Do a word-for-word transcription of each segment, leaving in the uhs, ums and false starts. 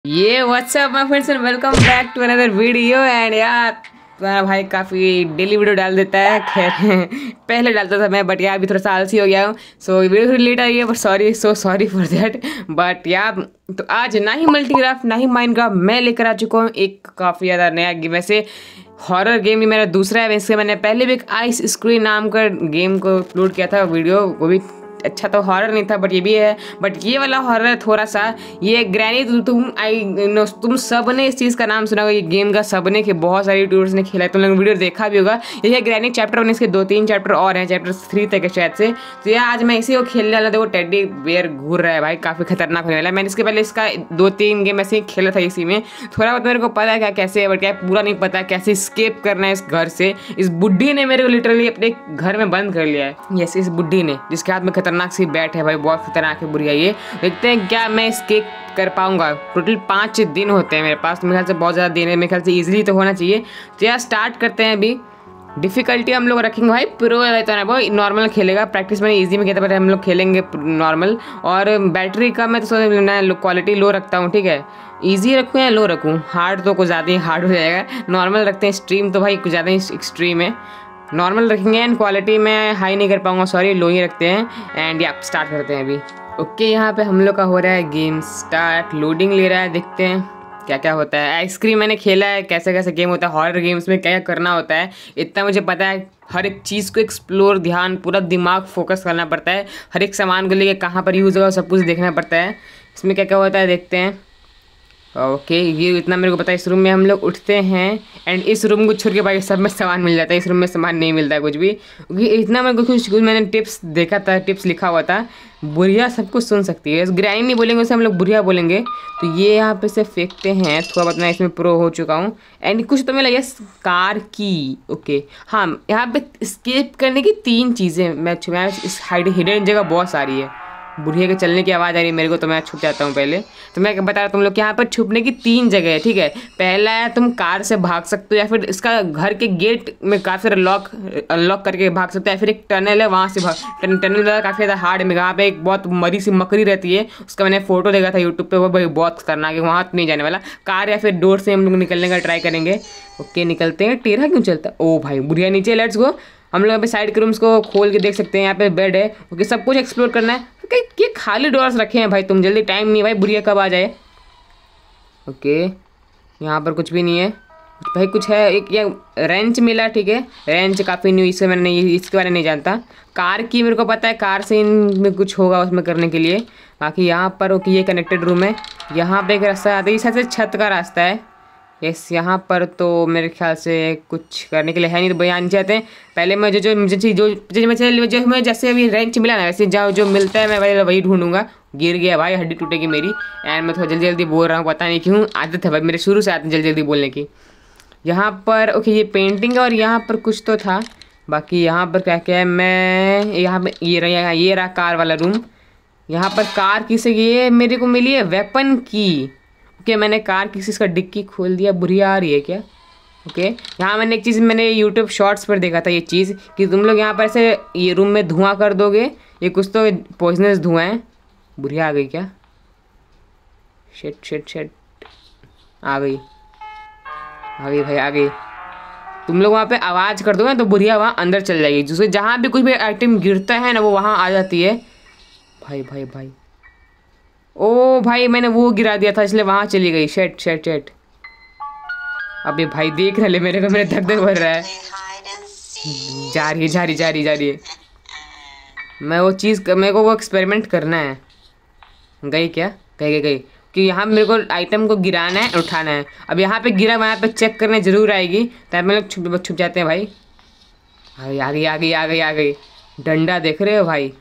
ये what's up my friends and welcome back to another video. And यार तुम्हारा भाई काफ़ी डेली वीडियो डाल देता है। खैर पहले डालता था मैं, बट यार अभी थोड़ा सा आलसी हो गया हूँ, सो वीडियो थोड़ी लेट आई है, but sorry, so sorry for that. But यार तो आज ना ही मल्टीक्राफ्ट ना ही माइनक्राफ्ट मैं लेकर आ चुका हूँ एक काफ़ी ज़्यादा नया गेम। वैसे हॉरर गेम ही मेरा दूसरा है। वैसे मैंने पहले भी एक आइस स्क्रीन नाम का गेम को अपलोड किया था वीडियो, वो भी अच्छा तो हॉरर नहीं था, बट ये भी है। बट ये वाला हॉरर है थोड़ा सा। ये ग्रैनी तु, तुम आई नो तुम सब ने इस चीज़ का नाम सुना होगा, ये गेम का सब ने, कि बहुत सारे यूट्यूबर्स ने खेला है, तुम लोग वीडियो देखा भी होगा। ये है ग्रैनी चैप्टर वन, इसके दो तीन चैप्टर और हैं, चैप्टर थ्री तक है शायद से। तो यार आज मैं इसी को खेलने वाला। देखो टेडी बेयर घूर रहा है भाई, काफ़ी खतरनाक होने वाला है। मैंने इसके पहले इसका दो तीन गेम ऐसे ही खेला था इसी में, थोड़ा बहुत मेरे को पता है क्या कैसे है, बट क्या पूरा नहीं पता कैसे स्केप करना है इस घर से। इस बुढ़ी ने मेरे को लिटरली अपने घर में बंद कर लिया है। यस, इस बुढ़ी ने, जिसके हाथ में खतरनाक सी बैट है भाई, बहुत खतरनाक है, बुरी है ये। देखते हैं क्या मैं स्केप कर पाऊंगा। टोटल पाँच दिन होते हैं मेरे पास, तो मेरे ख्याल से बहुत ज़्यादा दिन है, मेरे ख्याल से इजीली तो होना चाहिए। तो यार स्टार्ट करते हैं। अभी डिफ़िकल्टी हम लोग रखेंगे भाई प्रो रहता है, वो नॉर्मल खेलेगा। प्रैक्टिस मैंने इजी में किया था, बट हम लोग खेलेंगे नॉर्मल। और बैटरी का मैं तो सोच मैं क्वालिटी लो रखता हूँ, ठीक है। ईजी रखूँ या लो रखूँ? हार्ड तो कुछ ज़्यादा ही हार्ड हो जाएगा, नॉर्मल रखते हैं। स्ट्रीम तो भाई कुछ ज़्यादा ही एक्सट्रीम है, नॉर्मल रखेंगे। एंड क्वालिटी में हाई नहीं कर पाऊंगा, सॉरी, लो ही रखते हैं। एंड या स्टार्ट करते हैं अभी। ओके, यहाँ पे हम लोग का हो रहा है गेम स्टार्ट, लोडिंग ले रहा है, देखते हैं क्या क्या होता है। आइसक्रीम मैंने खेला है, कैसे कैसे गेम होता है हॉरर गेम्स में, क्या क्या करना होता है इतना मुझे पता है। हर एक चीज़ को एक्सप्लोर, ध्यान, पूरा दिमाग फोकस करना पड़ता है। हर एक सामान को लेके कहाँ पर यूज़ होगा सब कुछ देखना पड़ता है। इसमें क्या क्या होता है देखते हैं। ओके okay, ये इतना मेरे को पता है। इस रूम में हम लोग उठते हैं एंड इस रूम को छोड़ के भाई सब में सामान मिल जाता है। इस रूम में सामान नहीं मिलता है कुछ भी, क्योंकि इतना मेरे को कुछ कुछ मैंने टिप्स देखा था, टिप्स लिखा हुआ था। बुढ़िया सब कुछ सुन सकती है, ग्रैनी नहीं बोलेंगे उसे, हम लोग बुढ़िया बोलेंगे। तो ये यहाँ पे से फेंकते हैं, थोड़ा बहुत मैं इसमें प्रो हो चुका हूँ। एंड कुछ तो मिला, यस, कार की। ओके हाँ, यहाँ पे स्केप करने की तीन चीज़ें मैं इस हिडन जगह बहुत सारी है। बुढ़िया के चलने की आवाज़ आ रही है मेरे को, तो मैं छुप जाता हूँ पहले। तो मैं बता रहा हूँ तुम लोग, यहाँ पर छुपने की तीन जगह है, ठीक है। पहला है तुम कार से भाग सकते हो, या फिर इसका घर के गेट में काफ़ी सारे लॉक अनलॉक करके भाग सकते हो, या फिर एक टनल है वहाँ से भाग। टन, टनल काफ़ी ज़्यादा हार्ड है, वहाँ पे एक बहुत मरी सी मकड़ी रहती है, उसका मैंने फोटो देखा था यूट्यूब पर, वो भाई बहुत खतरनाक है, वहाँ तो नहीं जाने वाला। कार या फिर डोर से हम लोग निकलने का ट्राई करेंगे। ओके निकलते हैं। टेढ़ा क्यों चलता है? ओ भाई बुढ़िया नीचे, लेट्स गो। हम लोग यहाँ पे साइड के रूम्स को खोल के देख सकते हैं, यहाँ पे बेड है। ओके सब कुछ एक्सप्लोर करना है। ये खाली डोर्स रखे हैं भाई, तुम जल्दी, टाइम नहीं भाई, बुढ़िया कब आ जाए। ओके यहाँ पर कुछ भी नहीं है भाई, कुछ है एक ये रेंच मिला, ठीक है। रेंच काफ़ी न्यू, इससे मैंने नहीं, इसके बारे में नहीं जानता। कार की मेरे को पता है, कार से इनमें कुछ होगा उसमें करने के लिए। बाकी यहाँ पर ओके ये कनेक्टेड रूम है, यहाँ पे एक रास्ता आता है, इस से छत का रास्ता है। यस यहाँ पर तो मेरे ख्याल से कुछ करने के लिए है नहीं, तो भैया नीचे आते हैं। पहले मैं जो जो मुझे जो जो मैं जो मैं जैसे अभी रेंच मिला ना, वैसे जाओ जो मिलता है मैं वही वही ढूंढूंगा। गिर गया भाई, हड्डी टूटेगी मेरी। एंड मैं थोड़ा जल्दी जल्दी बोल रहा हूँ, पता नहीं क्यों, आदत है भाई मेरे, शुरू से आदत जल्दी जल्दी बोलने की। यहाँ पर ओके ये पेंटिंग है, और यहाँ पर कुछ तो था। बाकी यहाँ पर क्या क्या है, मैं यहाँ पर ये रहा, ये रहा कार वाला रूम। यहाँ पर कार की से ये मेरे को मिली है वेपन की। ओके मैंने कार किसी का डिक्की खोल दिया। बुढ़िया आ रही है क्या? ओके यहाँ मैंने एक चीज़ मैंने यूट्यूब शॉर्ट्स पर देखा था, ये चीज़ कि तुम लोग यहाँ पर ऐसे ये रूम में धुआं कर दोगे, ये कुछ तो पॉइजनस धुआं है। बुढ़िया आ गई क्या? शिट शिट शिट, आ गई आ गई भाई, आ गई। तुम लोग वहाँ पे आवाज़ कर दोगे तो बुढ़िया वहाँ अंदर चल जाएगी, जिससे जहाँ भी कुछ भी आइटम गिरता है ना वो वहाँ आ जाती है। भाई भाई भाई, ओ भाई मैंने वो गिरा दिया था इसलिए वहाँ चली गई। शेट शेट शेट, अबे भाई देख रहे मेरे को, मेरे धक धक भर रहा है। जा रही है जा रही जा रही जा रही है। मैं वो चीज़, मेरे को वो एक्सपेरिमेंट करना है। गई क्या? गई गई गई, कि यहाँ मेरे को आइटम को गिराना है, उठाना है। अब यहाँ पे गिरा, वहाँ पे चेक करने ज़रूर आएगी, तब मैं लोग छुप छुप जाते हैं भाई। आ गई आ गई आ गई आ गई। डंडा देख रहे हो भाई?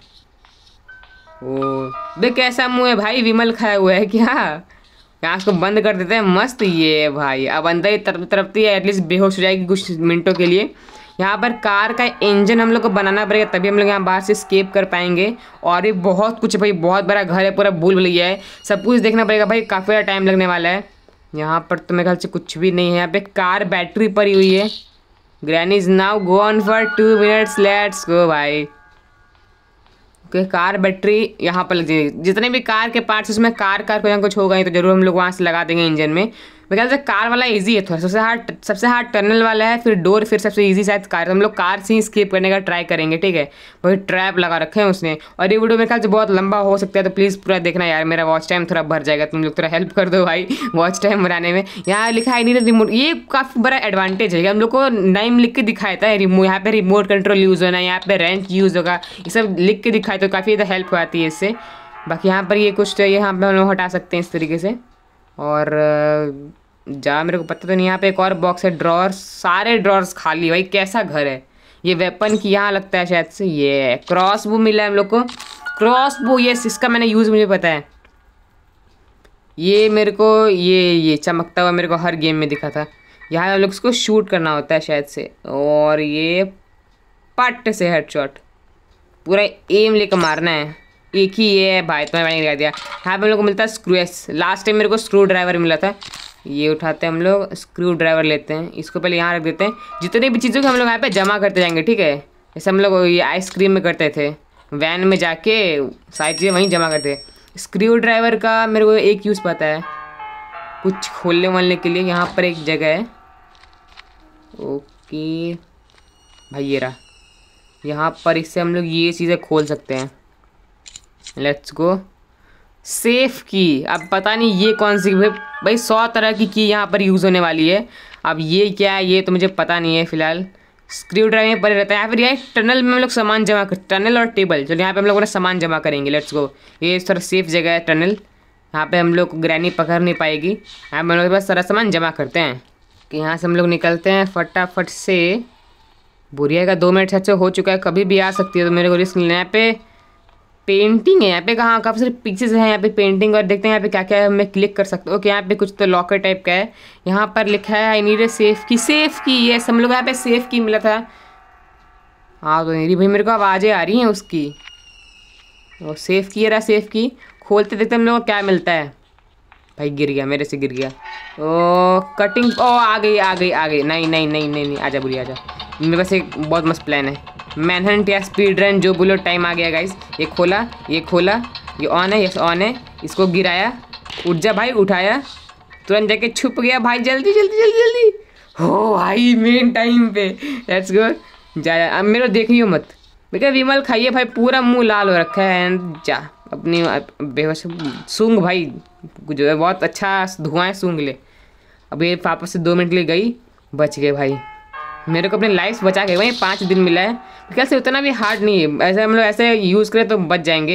ओ देख कैसा मुँह है भाई, विमल खाया हुआ है क्या? यहाँ इसको बंद कर देते हैं, मस्त ये भाई। अब अंदर ही तरफ तरफती है, एटलीस्ट बेहोश हो जाएगी कुछ मिनटों के लिए। यहाँ पर कार का इंजन हम लोग को बनाना पड़ेगा, तभी हम लोग यहाँ बाहर से स्केप कर पाएंगे। और भी बहुत कुछ भाई, बहुत बड़ा घर है, पूरा भूल भुलैया है, सब कुछ देखना पड़ेगा भाई, काफ़ी ज़्यादा टाइम लगने वाला है। यहाँ पर तो मेरे ख्याल से कुछ भी नहीं है। यहाँ पे कार बैटरी पड़ी हुई है। Granny is now go on for two minutes, let's go भाई। कि कार बैटरी यहाँ पर लग जाएगी। जितने भी कार के पार्ट्स उसमें कार कार कोई ना कुछ होगा ही, तो जरूर हम लोग वहाँ से लगा देंगे इंजन में। मेरे ख्याल से कार वाला इजी है थोड़ा, सबसे हार्ड सबसे हार्ड टनल वाला है, फिर डोर, फिर सबसे इजी शायद कार। तो हम लोग कार से ही स्किप करने का ट्राई करेंगे, ठीक है। वही ट्रैप लगा रखे हैं उसने। और ये वीडियो मेरे ख्याल से बहुत लंबा हो सकता है, तो प्लीज़ पूरा देखना यार, मेरा वॉच टाइम थोड़ा भर जाएगा। तुम लोग थोड़ा हेल्प कर दो भाई वॉच टाइम बनाने में। यहाँ लिखा है नहीं रिमोट, ये काफ़ी बड़ा एडवांटेज है। हम लोग को नाम लिख के दिखाया था रिमोट, यहाँ पे रिमोट कंट्रोल यूज़ होना है, यहाँ पे रेंच यूज़ होगा, ये सब लिख के दिखाए तो काफ़ी ज़्यादा हेल्प हो जाती है इससे। बाकी यहाँ पर ये कुछ तो यहाँ पे हम लोग हटा सकते हैं इस तरीके से। और जा मेरे को पता तो नहीं, यहाँ पे एक और बॉक्स है, ड्रॉर्स, सारे ड्रॉर्स खाली। भाई कैसा घर है ये, वेपन की यहाँ लगता है शायद से। ये क्रॉस बो मिला है हम लोग को, क्रॉस बो, ये इसका मैंने यूज़ मुझे पता है। ये मेरे को ये ये चमकता हुआ मेरे को हर गेम में दिखा था। यहाँ हम लोग इसको शूट करना होता है शायद से, और ये पट से हेडशॉट, पूरा एम लेकर मारना है। एक ही ये है भाई, तुम्हें मैंने दिखा दिया। यहाँ पे हम लोग को मिलता है स्क्रू एस, लास्ट टाइम मेरे को स्क्रू ड्राइवर मिला था। ये उठाते हैं हम लोग, स्क्रू ड्राइवर लेते हैं, इसको पहले यहाँ रख देते हैं। जितने भी चीज़ों को हम लोग यहाँ पे जमा करते जाएंगे, ठीक है। जैसे हम लोग ये आइसक्रीम में करते थे, वैन में जाके सारी चीज़ें वहीं जमा करते हैं। स्क्रू ड्राइवर का मेरे को एक यूज़ पता है, कुछ खोलने वालने के लिए। यहाँ पर एक जगह है, ओके भाई ये रहा। यहाँ पर इससे हम लोग ये चीज़ें खोल सकते हैं। Let's go. सेफ की, अब पता नहीं ये कौन सी भाई, सौ तरह की की यहाँ पर यूज़ होने वाली है। अब ये क्या है ये तो मुझे पता नहीं है फिलहाल। स्क्रू ड्राइवर में पड़े रहता है, या फिर ये टनल में हम लोग सामान जमा कर, टनल और टेबल, चलो यहाँ पे हम लोग अपना सामान जमा करेंगे। Let's go. ये थोड़ा सेफ जगह है टनल, यहाँ पे हम लोग ग्रैनी पकड़ नहीं पाएगी। यहाँ पे हम लोग बस सारा सामान जमा करते हैं कि यहाँ से हम लोग निकलते हैं फटाफट से। बुढ़िया का दो मिनट से हो चुका है, कभी भी आ सकती है, तो मेरे को रिस्क लेना है। यहाँ पे पेंटिंग है, यहाँ पे कहाँ काफ़ी सारे पिक्चर्स हैं यहाँ पे पेंटिंग, और देखते हैं यहाँ पे क्या क्या है, मैं क्लिक कर सकता हूँ। ओके यहाँ पे कुछ तो लॉकर टाइप का है। यहाँ पर लिखा है I need a safe key, safe key, ये हम लोग यहाँ पे सेफ की मिला था। हाँ तो मेरी भाई मेरे को आवाज़ें आ रही हैं उसकी। वो सेफ की रहा, सेफ की खोलते देखते हम लोग को क्या मिलता है। भाई गिर गया, मेरे से गिर गया। ओ कटिंग, ओ आ गई आ गई आ गई। नहीं नहीं नहीं नहीं नहीं, आजा बुरी आजा। मेरे पास एक बहुत मस्त प्लान है, मैनहंट या स्पीड रन जो बोलो, टाइम आ गया गाइस। ये खोला, ये खोला, ये ऑन है, ये ऑन है। इसको गिराया, उठ जा भाई, उठाया, तुरंत जाके छुप गया भाई। जल्दी जल्दी जल्दी जल्दी, हो भाई मेन टाइम पे। Let's go. जा जा, अब मेरे को देखियो मत, बेटा विमल खाइए भाई, पूरा मुंह लाल हो रखा है। एंड जा अपनी बेहोश सूंघ भाई, जो है बहुत अच्छा धुआं है, सूंघ ले। अब ये वापस से दो मिनट के लिए गई, बच गए भाई। मेरे को अपने लाइफ बचा के भाई पाँच दिन मिला है, क्या से उतना भी हार्ड नहीं है। ऐसे हम लोग ऐसे यूज़ करें तो बच जाएंगे।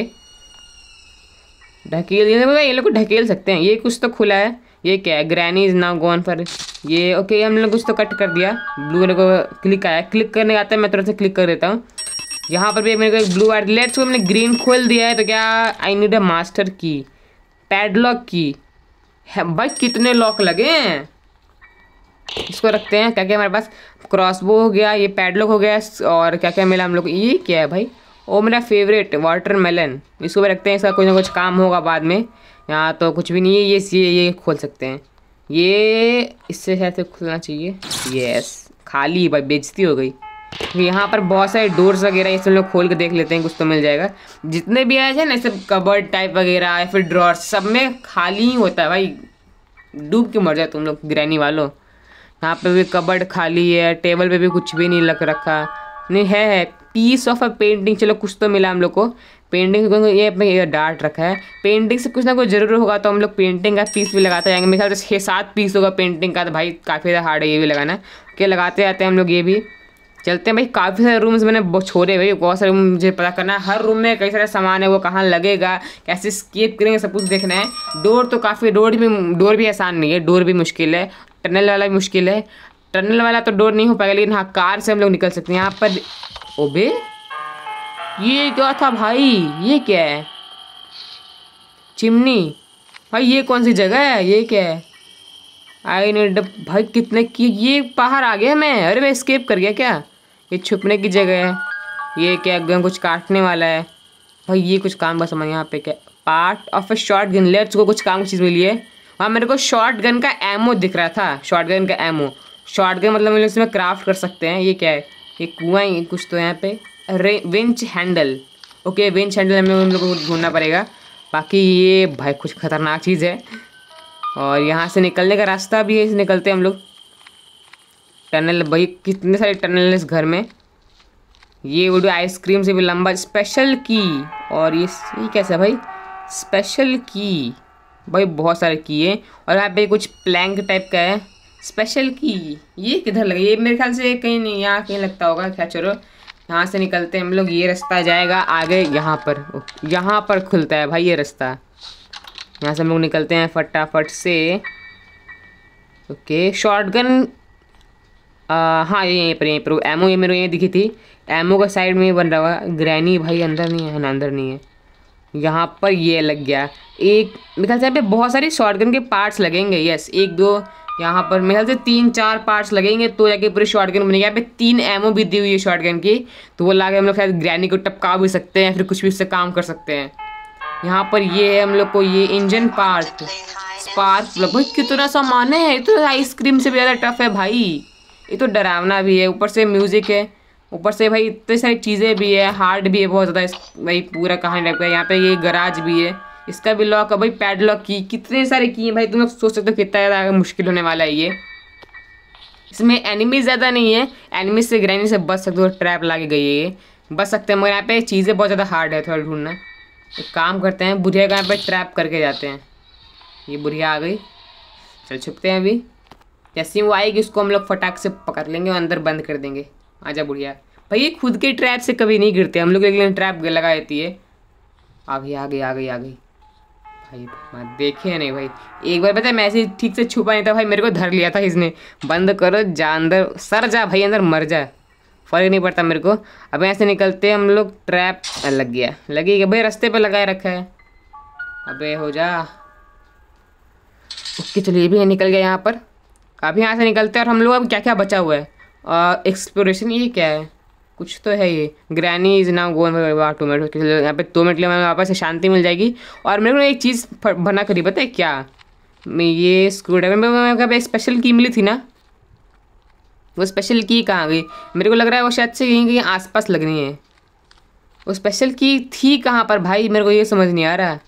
ढकेल, ये लोग को ढकेल सकते हैं। ये कुछ तो खुला है, ये क्या है, granny is now gone for ये। ओके हम लोग कुछ तो कट कर दिया। ब्लू मेरे को क्लिक आया, क्लिक करने आता है, मैं तुरंत से क्लिक कर देता हूँ। यहाँ पर भी मेरे को एक ब्लू आर्ट, लेट्स को हमने ग्रीन खोल दिया है। तो क्या I need a master key, padlock key है भाई। कितने लॉक लगे हैं, इसको रखते हैं। क्या क्या हमारे पास, क्रॉसबो हो गया, ये पैडलॉक हो गया, और क्या क्या मिला हम लोग, ये क्या है भाई, ओ मेरा फेवरेट वाटरमेलन। इसको भी रखते हैं, इसका कुछ ना कुछ काम होगा बाद में। यहाँ तो कुछ भी नहीं है। ये ये ये खोल सकते हैं, ये इससे शायद खुलना चाहिए। यस खाली भाई, बेइज्जती हो गई। यहाँ पर बहुत सारे डोर्स वगैरह, ये सब लोग खोल के देख लेते हैं, कुछ तो मिल जाएगा। जितने भी आए थे ना सब कबर्ड टाइप वगैरह या फिर ड्रॉर्स, सब में खाली ही होता है भाई। डूब के मर जाए तुम लोग ग्रैनी वालों। यहाँ पे भी कबर्ड खाली है, टेबल पे भी कुछ भी नहीं लग रखा नहीं है, है। पीस ऑफ अ पेंटिंग, चलो कुछ तो मिला हम लोग को। पेंटिंग ये अपने ये डार्ट रखा है, पेंटिंग से कुछ ना कुछ जरूर होगा, तो हम लोग पेंटिंग का पीस भी लगाते जाएंगे। मेरे ख्याल से छः सात पीस होगा पेंटिंग का, तो भाई काफ़ी ज़्यादा हार्ड है ये भी लगाना। क्या लगाते जाते हैं हम लोग, ये भी चलते हैं भाई। काफ़ी सारे रूम्स मैंने छोड़े भाई, बहुत सारे रूम मुझे पता करना है। हर रूम में कई सारे सामान है, वो कहाँ लगेगा, कैसे स्केप करेंगे, सब कुछ देखना है। डोर तो काफ़ी, डोर भी डोर भी आसान नहीं है, डोर भी मुश्किल है। टनल वाला भी मुश्किल है, टनल वाला तो डोर नहीं हो पाएगा, लेकिन हाँ कार से हम लोग निकल सकते हैं। यहाँ पर ओबे ये क्या था भाई, ये क्या है, चिमनी भाई, ये कौन सी जगह है, ये क्या है। आई नीड भाई, कितने की, ये बाहर आ गया मैं, अरे मैं एस्केप कर गया क्या। ये छुपने की जगह है, ये क्या गन कुछ काटने वाला है भाई, ये कुछ काम बस समझ। यहाँ पे क्या, part of a shotgun, let's को कुछ काम की चीज़ मिली है। वहाँ मेरे को शॉर्ट गन का एमओ दिख रहा था, शॉर्ट गन का एमओ। शॉर्ट गन मतलब हम लोग इसमें क्राफ्ट कर सकते हैं। ये क्या है, ये कुआं ही कुछ तो। यहाँ पे winch handle, okay wind channel हमें हम लोग को ढूंढना पड़ेगा। बाकी ये भाई कुछ खतरनाक चीज़ है। और यहाँ से निकलने का रास्ता भी है, निकलते हैं हम लोग। टनल भाई कितने सारे टनल है इस घर में। ये वीडियो आइसक्रीम से भी लंबा। स्पेशल की, और ये ये कैसा भाई स्पेशल की, भाई बहुत सारे की है। और यहाँ पे कुछ प्लैंक टाइप का है स्पेशल की। ये किधर लगा, ये मेरे ख्याल से कहीं नहीं, यहाँ कहीं लगता होगा। क्या चलो यहाँ से निकलते हैं हम लोग। ये रास्ता जाएगा आगे, यहाँ पर यहाँ पर खुलता है भाई ये रास्ता। यहाँ से हम लोग निकलते हैं फटाफट से। ओके शॉटगन, हाँ ये यहीं पर यहीं पर एमओ ये मेरे ये दिखी थी। एमओ का साइड में बन रहा हुआ। ग्रैनी भाई अंदर नहीं है ना, अंदर नहीं है। यहाँ पर ये लग गया एक, मेरे ख्याल से यहाँ पे बहुत सारी शॉटगन के पार्ट्स लगेंगे। यस एक दो यहाँ पर मेरे ख्याल से तीन चार पार्ट्स लगेंगे तो जाके पूरी शॉटगन बनेगी। यहाँ पे तीन एमओ भी दी हुई है शॉटगन की, तो वो ला के हम लोग शायद ग्रैनी को टपका भी सकते हैं, फिर कुछ भी उससे काम कर सकते हैं। यहाँ पर ये है हम लोग को ये इंजन पार्ट, स्पार्क प्लग। भाई कितना सामान है, ये तो आइसक्रीम से भी ज़्यादा टफ है भाई। ये तो डरावना भी है, ऊपर से म्यूजिक है, ऊपर से भाई इतनी सारी चीज़ें भी है, हार्ड भी है बहुत ज़्यादा भाई, पूरा कहानी टाइप का। यहाँ पे ये गराज भी है, इसका भी लॉक है भाई, पैडलॉक की। कितने सारे की हैं भाई, तुम लोग सोच सकते हो कितना ज़्यादा मुश्किल होने वाला है ये। इसमें एनिमी ज़्यादा नहीं है, एनिमी से ग्रैनी से बच सकते हो, ट्रैप लाके गई है ये, बच सकते हैं। मगर यहाँ पे चीज़ें बहुत ज़्यादा हार्ड है, थोड़ा ढूंढना। एक काम करते हैं, बुढ़िया का यहाँ पे ट्रैप करके जाते हैं। ये बुढ़िया आ गई, चल छुपते हैं अभी। जैसे ही वो आएगी उसको हम लोग फटाक से पकड़ लेंगे और अंदर बंद कर देंगे। आजा बुढ़िया। भाई ये खुद के ट्रैप से कभी नहीं गिरते, हम लोग एक लिए ट्रैप लगा देती है। आ गई आ गई आ गई आ गई भाई, मैं देखे नहीं भाई। एक बार पता है मैं ऐसे ठीक से छुपा नहीं था भाई, मेरे को धर लिया था इसने। बंद करो, जा अंदर, सर जा भाई अंदर, मर जा, फर्क नहीं पड़ता मेरे को। अब ऐसे निकलते हैं हम लोग। ट्रैप लग गया, लगी गया भाई, रास्ते पे लगाए रखा है। अबे हो जा। ओके चलिए ये भी निकल गया यहाँ पर। अभी यहाँ से निकलते हैं और हम लोग अब क्या क्या बचा हुआ है। एक्सप्लोरेशन, ये क्या है, कुछ तो है ये। Granny is now gone two minute. यहाँ पे दो मिनट के लिए वापस से शांति मिल जाएगी। और मेरे को एक चीज़ बना करी, पता है क्या, मैं ये स्क्रू ड्राइवर में स्पेशल की मिली थी ना, वो स्पेशल की कहाँ गई। मेरे को लग रहा है वो शायद से कहीं कहीं आसपास लगनी है। वो स्पेशल की थी कहाँ पर भाई, मेरे को ये समझ नहीं आ रहा।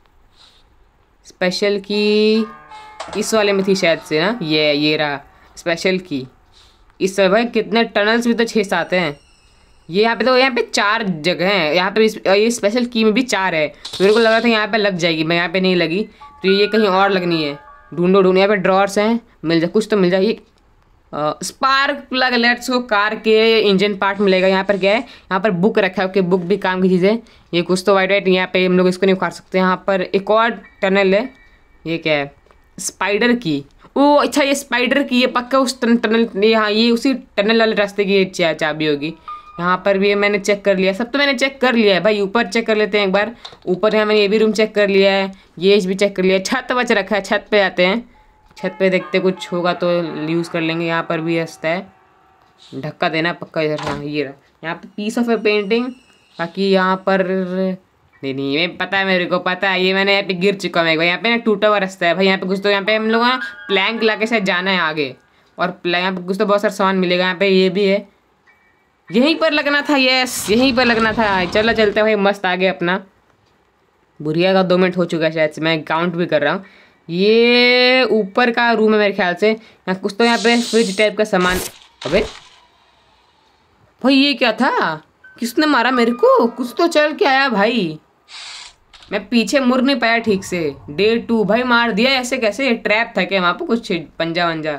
स्पेशल की इस वाले में थी शायद से ना, ये ये रहा स्पेशल की। इस भाई कितने टनल्स भी तो छः सात हैं। ये यहाँ पे तो यहाँ पे चार जगह हैं, यहाँ पे ये स्पेशल की में भी चार है। तो मेरे को लग रहा था यहाँ पे लग जाएगी, मैं यहाँ पे नहीं लगी, तो ये कहीं और लगनी है। ढूंढो ढूंढो, यहाँ पे ड्रॉर्स हैं, मिल जाए कुछ तो मिल जाए। ये स्पार्क प्लग, लेट्स को कार के इंजन पार्ट मिलेगा। यहाँ पर क्या है, यहाँ पर बुक रखा है, ओके बुक भी काम की चीज़ है। ये कुछ तो वाइट वाइट, यहाँ पे हम लोग इसको नहीं उखाड़ सकते। यहाँ पर एक और टनल है, ये क्या है, स्पाइडर की। ओ अच्छा ये स्पाइडर की, ये पक्का उस टनल, यहाँ ये उसी टनल वाले रास्ते की चा, चाबी होगी। यहाँ पर भी मैंने चेक कर लिया, सब तो मैंने चेक कर लिया है भाई। ऊपर चेक कर लेते हैं एक बार। ऊपर यहाँ मैंने ये भी रूम चेक कर लिया है, ये भी चेक कर लिया है। छत बच रखा है, छत पे जाते हैं, छत पे देखते कुछ होगा तो यूज़ कर लेंगे। यहाँ पर भी रास्ता है, धक्का देना पक्का इधर। हाँ ये रहा, यहाँ पे पीस ऑफ ए पेंटिंग। बाकी यहाँ पर नहीं नहीं ये पता है, मेरे को पता है, ये मैंने यहाँ पे गिर चुका हूँ एक बार। यहाँ पे ना टूटा हुआ रास्ता है भाई, यहाँ पे कुछ तो, यहाँ पे हम लोग ना प्लैंक ला के शायद जाना है आगे। और यहाँ पे कुछ तो बहुत सारा सामान मिलेगा। यहाँ पे ये भी है, यहीं पर लगना था, यस यहीं पर लगना था। चलो चलते भाई, मस्त आगे अपना। बुढ़िया का दो मिनट हो चुका है शायद से, मैं काउंट भी कर रहा हूँ। ये ऊपर का रूम है मेरे ख्याल से। यहाँ कुछ तो यहाँ पे फ्रिज टाइप का सामान। अबे भाई ये क्या था, किसने मारा मेरे को, कुछ तो चल के आया भाई। मैं पीछे मुड़ नहीं पाया ठीक से। डे टू भाई मार दिया, ऐसे कैसे, ट्रैप था क्या वहाँ पर, कुछ पंजा वंजा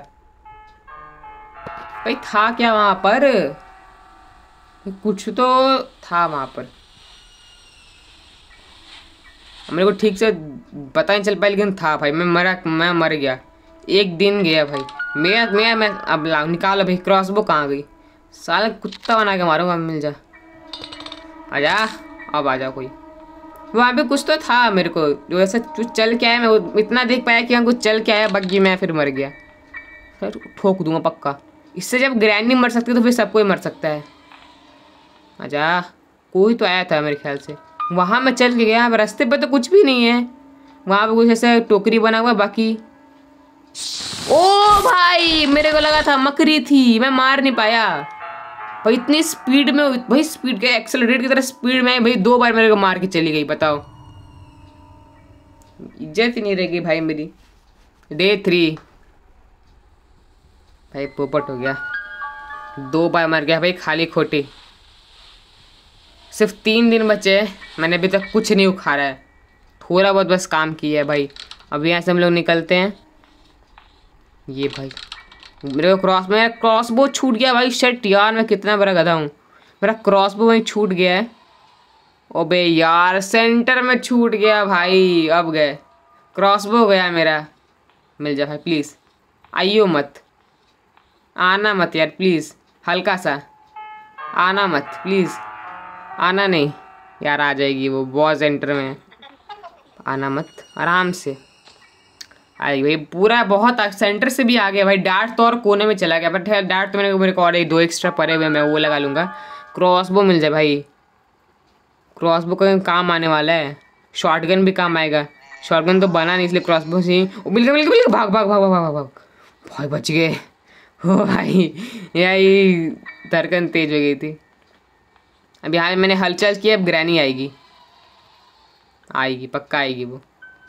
भाई था क्या वहाँ पर, कुछ तो था वहाँ पर। मेरे को ठीक से पता नहीं चल पाया, लेकिन था भाई। मैं मरा, मैं मर गया, एक दिन गया भाई। मैं मैं मैं अब निकालो भाई, क्रॉसबो कहाँ गई, साला कुत्ता बना के मारूंगा। मिल जा, आजा अब आजा। कोई वहाँ पे कुछ तो था मेरे को, जो ऐसा कुछ चल के आया, मैं इतना देख पाया कि यहाँ कुछ चल के आया, बग्गी मैं फिर मर गया। फिर ठोक दूंगा पक्का। इससे जब ग्रैंड नहीं मर सकती तो फिर सबको ही मर सकता है। आजा, कोई तो आया था मेरे ख्याल से। वहाँ मैं चल के गया, यहाँ रास्ते पे तो कुछ भी नहीं है। वहाँ पे कुछ ऐसा टोकरी बना हुआ, बाकी ओ भाई मेरे को लगा था मकड़ी थी, मैं मार नहीं पाया। भाई इतनी स्पीड में, भाई स्पीड के एक्सेलरेट की तरह स्पीड में भाई दो बार मेरे को मार के चली गई। बताओ, इज्जत ही नहीं रहेगी भाई मेरी। डे थ्री भाई पोपट हो गया, दो बार मर गया भाई खाली खोटी। सिर्फ तीन दिन बचे, मैंने अभी तक कुछ नहीं उखाड़ा है, थोड़ा बहुत बस काम किया है भाई। अब यहाँ से हम लोग निकलते हैं। ये भाई मेरे को क्रॉस में क्रॉस बो छूट गया भाई। शट यार, मैं कितना बड़ा गधा हूँ, मेरा क्रॉस बो वहीं छूट गया है। ओबे यार, सेंटर में छूट गया भाई। अब गए, क्रॉस बो गया मेरा। मिल जा भाई प्लीज़, आइयो मत, आना मत यार प्लीज़, हल्का सा आना मत प्लीज़, आना नहीं यार। आ जाएगी वो बहुत सेंटर में, आना मत, आराम से आएगी भाई। पूरा बहुत सेंटर से भी आ गया भाई। डार्ट तो और कोने में चला गया, बट डार्ट तो मेरे को मेरे को और एक दो एक्स्ट्रा पड़े हुए, मैं वो लगा लूँगा। क्रॉसबो मिल जाए भाई, क्रॉसबो का काम आने वाला है। शॉटगन भी काम आएगा, शॉटगन तो बना नहीं इसलिए क्रॉसबो से ही। मिल गया मिल गया मिल गया, भाग भाग भाग भाग भाग भाग भाई, बच गए हो भाई। यही धड़कन तेज हो गई थी। अब यहाँ मैंने हलचल की, अब ग्रैनी आएगी, आएगी पक्का आएगी वो।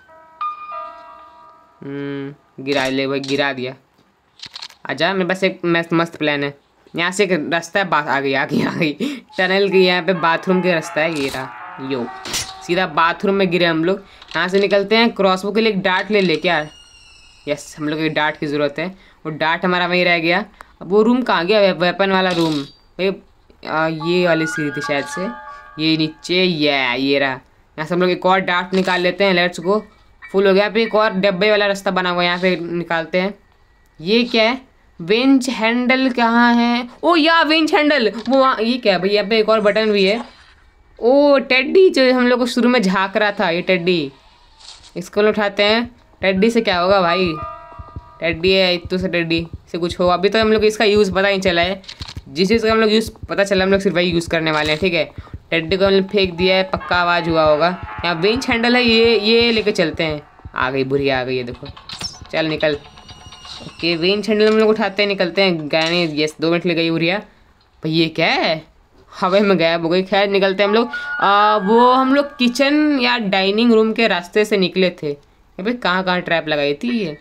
हम्म गिरा ले भाई, गिरा दिया। आजा, मेरे पास एक मस्त मस्त प्लान है। यहाँ से एक रास्ता है, बात आ गई आ गई आ गई टनल की, यहाँ पे बाथरूम के रास्ता है। गिरा यो, सीधा बाथरूम में गिरे हम लोग। यहाँ से निकलते हैं, क्रॉसबो के लिए एक डार्ट ले ले क्या। यस, हम लोग को एक डार्ट की ज़रूरत है। वो डार्ट हमारा वहीं रह गया। अब वो रूम कहाँ गया, वेपन वाला रूम भाई। आ, ये वाली सीढ़ी थी शायद से, ये नीचे, ये ये रहा। यहाँ से हम लोग एक और डार्ट निकाल लेते हैं। लेट्स गो, फुल हो गया। फिर एक और डब्बे वाला रास्ता बना हुआ है, यहाँ पे निकालते हैं। ये क्या है, विंच हैंडल कहाँ है। ओ या विंच हैंडल, वो वहाँ, ये क्या है भाई, यहाँ पे एक और बटन भी है। ओ टेड्डी, जो हम लोग को शुरू में झाँक रहा था, ये टेड्डी, इसको लोग उठाते हैं। टेड्डी से क्या होगा भाई, टेड्डी है इतू से, टेड्डी से कुछ हो। अभी तो हम लोग इसका यूज़ पता नहीं चला है, जिस चीज़ का हम लोग यूज़ पता चला हम लोग सिर्फ वही यूज़ करने वाले हैं। ठीक है, टेड्डी को हमने फेंक दिया है, पक्का आवाज़ हुआ होगा। यहाँ विंच हैंडल है, ये ये लेके चलते हैं। आ गई बुढ़िया, आ गई है देखो, चल निकल। ओके, विंच हैंडल हम लोग उठाते हैं, निकलते हैं। गाने यस, दो मिनट ले गई बुढ़िया भाई। ये क्या है, हवा में गायब हो गई। खैर निकलते हैं हम लोग। आ, वो हम लोग किचन या डाइनिंग रूम के रास्ते से निकले थे। भाई कहाँ कहाँ ट्रैप लगाई थी ये।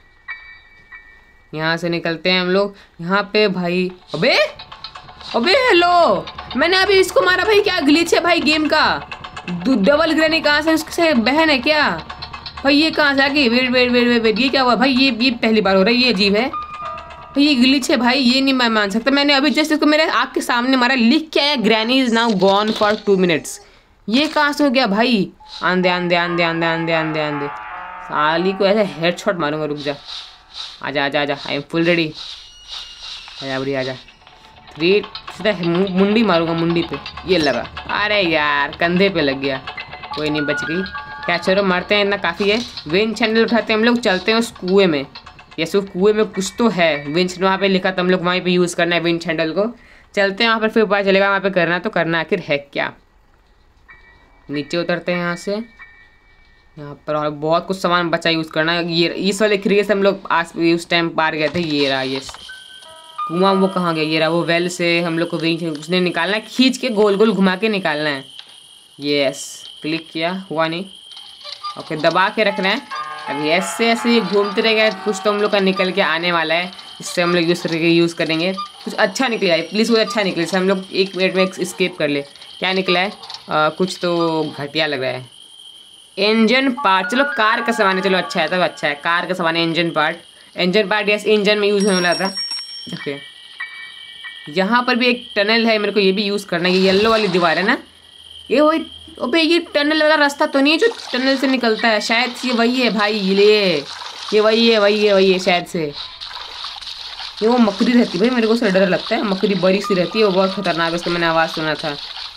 यहाँ से निकलते हैं हम लोग। यहाँ पे भाई, अबे अबे हेलो, मैंने अभी इसको मारा भाई। क्या ग्लिच है भाई गेम का, डबल ग्रेनी कहाँ से, उससे बहन है क्या भाई। ये कहाँ से आ गई, wait wait wait wait wait, ये क्या हुआ भाई। ये ये पहली बार हो रहा है, ये अजीब है भाई, ये ग्लिच है भाई, ये नहीं मैं मान सकता। मैंने अभी जस्ट इसको मेरे आँख के सामने मारा, लिख क्या है, granny is now gone for two minutes. ये कहाँ से हो गया भाई। आंधे आंधे आंधे आंधे आंधे आंधे आंधे साली को ऐसे हेडशॉट मारूंगा। रुक जा, आजा आजा आजा, आई एम फुल रेडी। आजा बड़ी आजा, थ्री सीधा मुंडी मारूंगा, मुंडी पे। ये लगा, अरे यार कंधे पे लग गया, कोई नहीं बच गई। क्या चलो मारते हैं, इतना काफ़ी है। विंच हैंडल उठाते हैं हम लोग, चलते हैं उस कुएं में। या सिर्फ कुएं में कुछ तो है, विंच वहाँ पे लिखा था, हम लोग वहीं पे यूज़ करना है विंच हैंडल को। चलते हैं वहाँ पर, फिर पता चलेगा वहाँ पे करना तो करना आखिर है क्या। नीचे उतरते हैं यहाँ से। यहाँ पर और बहुत कुछ सामान बचा यूज़ करना है। ये इस वाले खरीदे से हम लोग आस उस टाइम पार गए थे। ये रहा, ये कुआं वो कहाँ गया, ये रहा वो वेल से हम लोग को विंच उसने निकालना है, खींच के गोल गोल घुमा के निकालना है। यस, क्लिक किया, हुआ नहीं। ओके, दबा के रखना है। अब ऐसे ऐसे ये घूमते रहेगा, कुछ तो हम लोग का निकल के आने वाला है। इससे हम लोग यूज़ करके यूज़ करेंगे, कुछ अच्छा निकले है प्लीज़, कुछ अच्छा निकले, इससे हम लोग एक मिनट में स्केप कर ले। क्या निकला है, आ, कुछ तो घटिया लग रहा है। इंजन पार्ट, चलो कार का सामान है, चलो अच्छा है, तब अच्छा है। कार का सामान है, engine part. Engine part yes, engine में यूज़ होने वाला था। ओके, यहाँ पर भी एक टनल है, मेरे को ये भी यूज़ करना है। ये येलो वाली दीवार है ना, ये वही। अबे ये टनल वाला रास्ता तो नहीं है जो टनल से निकलता है, शायद ये वही है भाई। ये ये वही है, वही है, वही है शायद से। ये वो मकड़ी रहती है भाई, मेरे को उससे डर लगता है। मकड़ी बड़ी सी रहती है, वो बहुत खतरनाक है, उसका मैंने आवाज़ सुना था।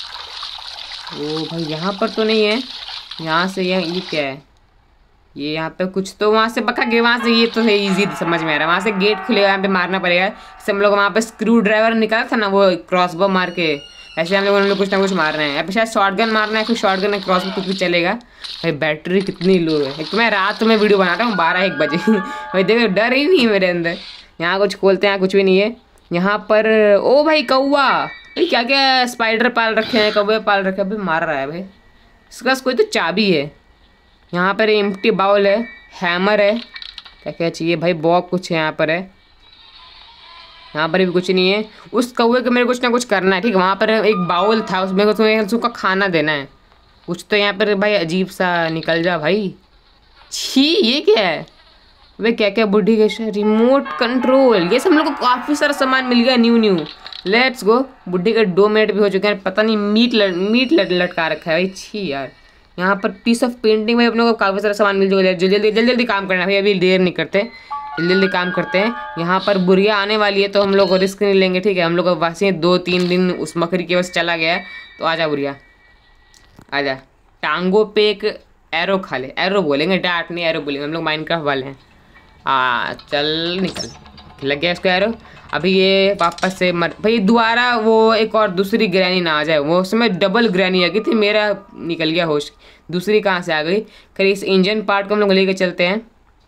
ओ भाई यहाँ पर तो नहीं है। यहाँ से ये ये क्या है, ये यहाँ पे कुछ तो वहाँ से पका गया, वहाँ से ये तो है इजी समझ में आ रहा है। वहाँ से गेट खुलेगा, यहाँ पे मारना पड़ेगा। जैसे हम लोग वहाँ पे स्क्रू ड्राइवर निकाला था ना, वो क्रॉसबो मार के, ऐसे हम लोग हम लोग कुछ ना कुछ मार रहे हैं। यहाँ पे शायद शॉटगन मारना है, फिर शॉटगन में क्रॉसबो कुछ भी चलेगा। भाई बैटरी कितनी लो है। एक तो मैं रात में वीडियो बनाता हूँ बारह एक बजे भाई देखो, डर ही नहीं है मेरे अंदर। यहाँ कुछ खोलते हैं, कुछ भी नहीं है यहाँ पर। ओ भाई कौआ, भाई क्या क्या स्पाइडर पाल रखे हैं, कौवे पाल रखे हैं, भाई मार रहा है भाई। इसके पास कोई तो चाबी है। यहाँ पर एम्प्टी बाउल है, हैमर है, क्या क्या चाहिए भाई, बहुत कुछ है यहाँ पर है। यहाँ पर भी कुछ नहीं है। उस कौवे को मेरे कुछ ना कुछ करना है, ठीक है। वहाँ पर एक बाउल था, उसमें उसमें उसका खाना देना है कुछ तो। यहाँ पर भाई अजीब सा, निकल जा भाई। छी, ये क्या है वे, क्या क्या बुढ़ी के रिमोट कंट्रोल, ये सब हम लोग को काफ़ी सारा सामान मिल गया न्यू न्यू। Let's go. बुढ़ी के दो मिनट भी हो चुके हैं, पता नहीं मीट लट, मीट लट, लटका रखा है भाई। छी यार। यहाँ पर पीस ऑफ पेंटिंग में अपने को काफ़ी सारा सामान मिल चुका है। जल्दी जल्दी जल्दी जल्दी काम करना भाई, अभी देर नहीं करते, जल्दी जल्दी काम करते हैं। यहाँ पर बुढ़िया आने वाली है तो हम लोग को रिस्क नहीं लेंगे, ठीक है। हम लोग को वैसे दो तीन दिन उस बकरी के बस चला गया है, तो आजा बुढ़िया आजा। टांगों पे एक एरो खा ले, एरो बोलेंगे, डार्ट नहीं एरो बोलेंगे, हम लोग माइनक्राफ्ट वाले हैं। आ चल निकल, लग गया इसको एरो। अभी ये वापस से मर भाई, दोबारा वो एक और दूसरी ग्रैनी ना आ जाए। वो उसमें डबल ग्रैनी आ गई थी, मेरा निकल गया होश, दूसरी कहाँ से आ गई। खैर इस इंजन पार्ट को हम लोग लेके चलते हैं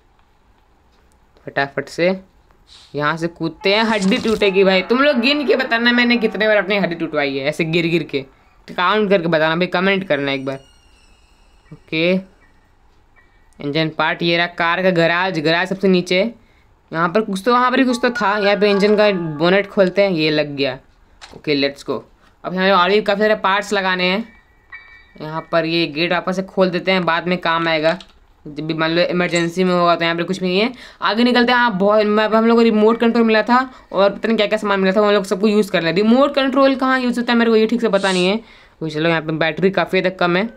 फटाफट से। यहाँ से कूदते हैं, हड्डी टूटेगी भाई। तुम लोग गिन के बताना मैंने कितने बार अपनी हड्डी टूटवाई है, ऐसे गिर गिर के काउंट करके बताना भाई, कमेंट करना एक बार। ओके इंजन पार्ट ये रहा, कार का गराज, गराज सबसे नीचे। यहाँ पर कुछ तो, वहाँ पर ही कुछ तो था। यहाँ पे इंजन का बोनेट खोलते हैं, ये लग गया। Okay let's go. अब हमें और भी काफ़ी सारे पार्ट्स लगाने हैं। यहाँ पर ये गेट वापस से खोल देते हैं, बाद में काम आएगा जब भी मान लो इमरजेंसी में होगा। तो यहाँ पर कुछ भी नहीं है, आगे निकलते हैं। हाँ बहुत, हम लोग को रिमोट कंट्रोल मिला था और पता नहीं क्या क्या सामान मिला था, हम लोग सबको यूज़ कर लें। रिमोट कंट्रोल कहाँ यूज़ होता है मेरे को ये ठीक से पता नहीं है। तो चलो यहाँ पर बैटरी काफ़ी हद तक कम है।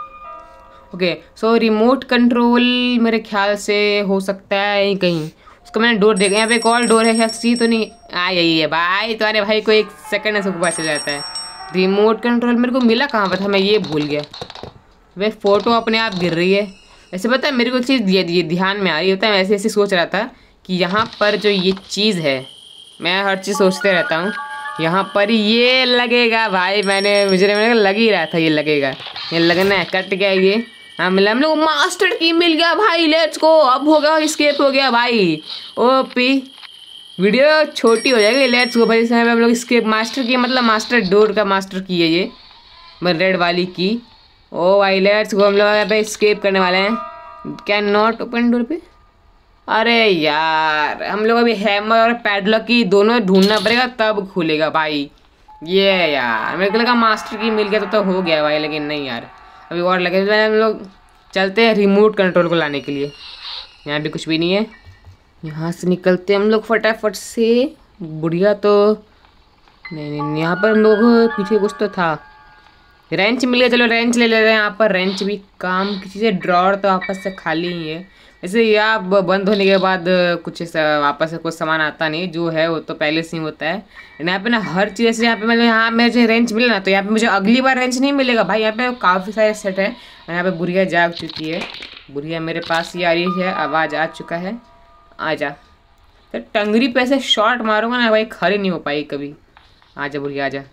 ओके सो रिमोट कंट्रोल मेरे ख्याल से हो सकता है कहीं, उसका मैंने डोर देखा। यहाँ पे एक और डोर है, शायद सी तो नहीं आ यही है भाई। तुम्हारे भाई को एक सेकंड में सुबह चल जाता है। रिमोट कंट्रोल मेरे को मिला कहाँ पर था, मैं ये भूल गया। वे फोटो अपने आप गिर रही है। ऐसे पता है मेरे को चीज़ ये ध्यान में आ रही होता है, मैं ऐसे ऐसे सोच रहा था कि यहाँ पर जो ये चीज़ है, मैं हर चीज़ सोचते रहता हूँ, यहाँ पर ये लगेगा भाई। मैंने मुझे मैंने लग ही रहा था ये लगेगा, ये लगना है। कट गया ये, हाँ मिला हम लोग, मास्टर की मिल गया भाई। Let's go. अब होगा स्केप हो गया भाई। ओपी वीडियो छोटी हो जाएगी। लेट्स गो भाई, इसमें हम लोग स्केप, मास्टर की मतलब मास्टर डोर का मास्टर की है ये, मैं रेड वाली की। ओ भाई लेट्स गो, हम लोग यहाँ पे स्केप करने वाले हैं। कैन नॉट ओपन डोर पे, अरे यार हम लोग अभी हैमर और पैडलॉक की दोनों ढूंढना पड़ेगा तब खुलेगा भाई। ये यार मेरे को लगा मास्टर की मिल गया तो, तो हो गया भाई, लेकिन नहीं यार अभी और लगे। हम लोग चलते हैं रिमोट कंट्रोल को लाने के लिए। यहाँ भी कुछ भी नहीं है, यहाँ से निकलते हैं हम लोग फटाफट से। बुढ़िया तो नहीं नहीं, यहाँ पर हम लोग पीछे कुछ तो था। रेंच मिल गया, चलो रेंच ले ले रहे हैं। यहाँ पर रेंच भी काम की चीज़ है। ड्रॉर तो वापस से खाली ही है वैसे, या बंद होने के बाद कुछ वापस से कुछ सामान आता नहीं, जो है वो तो पहले से ही होता है। यहाँ पे ना हर चीज़ ऐसे, यहाँ पे मतलब यहाँ मुझे रेंच मिले ना, तो यहाँ पे मुझे अगली बार रेंच नहीं मिलेगा भाई। यहाँ पे काफ़ी सारे सेट है। यहाँ पे बुढ़िया जाग चुकी है, बुढ़िया मेरे पास ही आ रही है, आवाज़ आ चुका है। आ जा, तो टंगरी पे ऐसे शॉट मारूंगा ना भाई, खड़ी नहीं हो पाई कभी। आ जा बुढ़िया आ जा।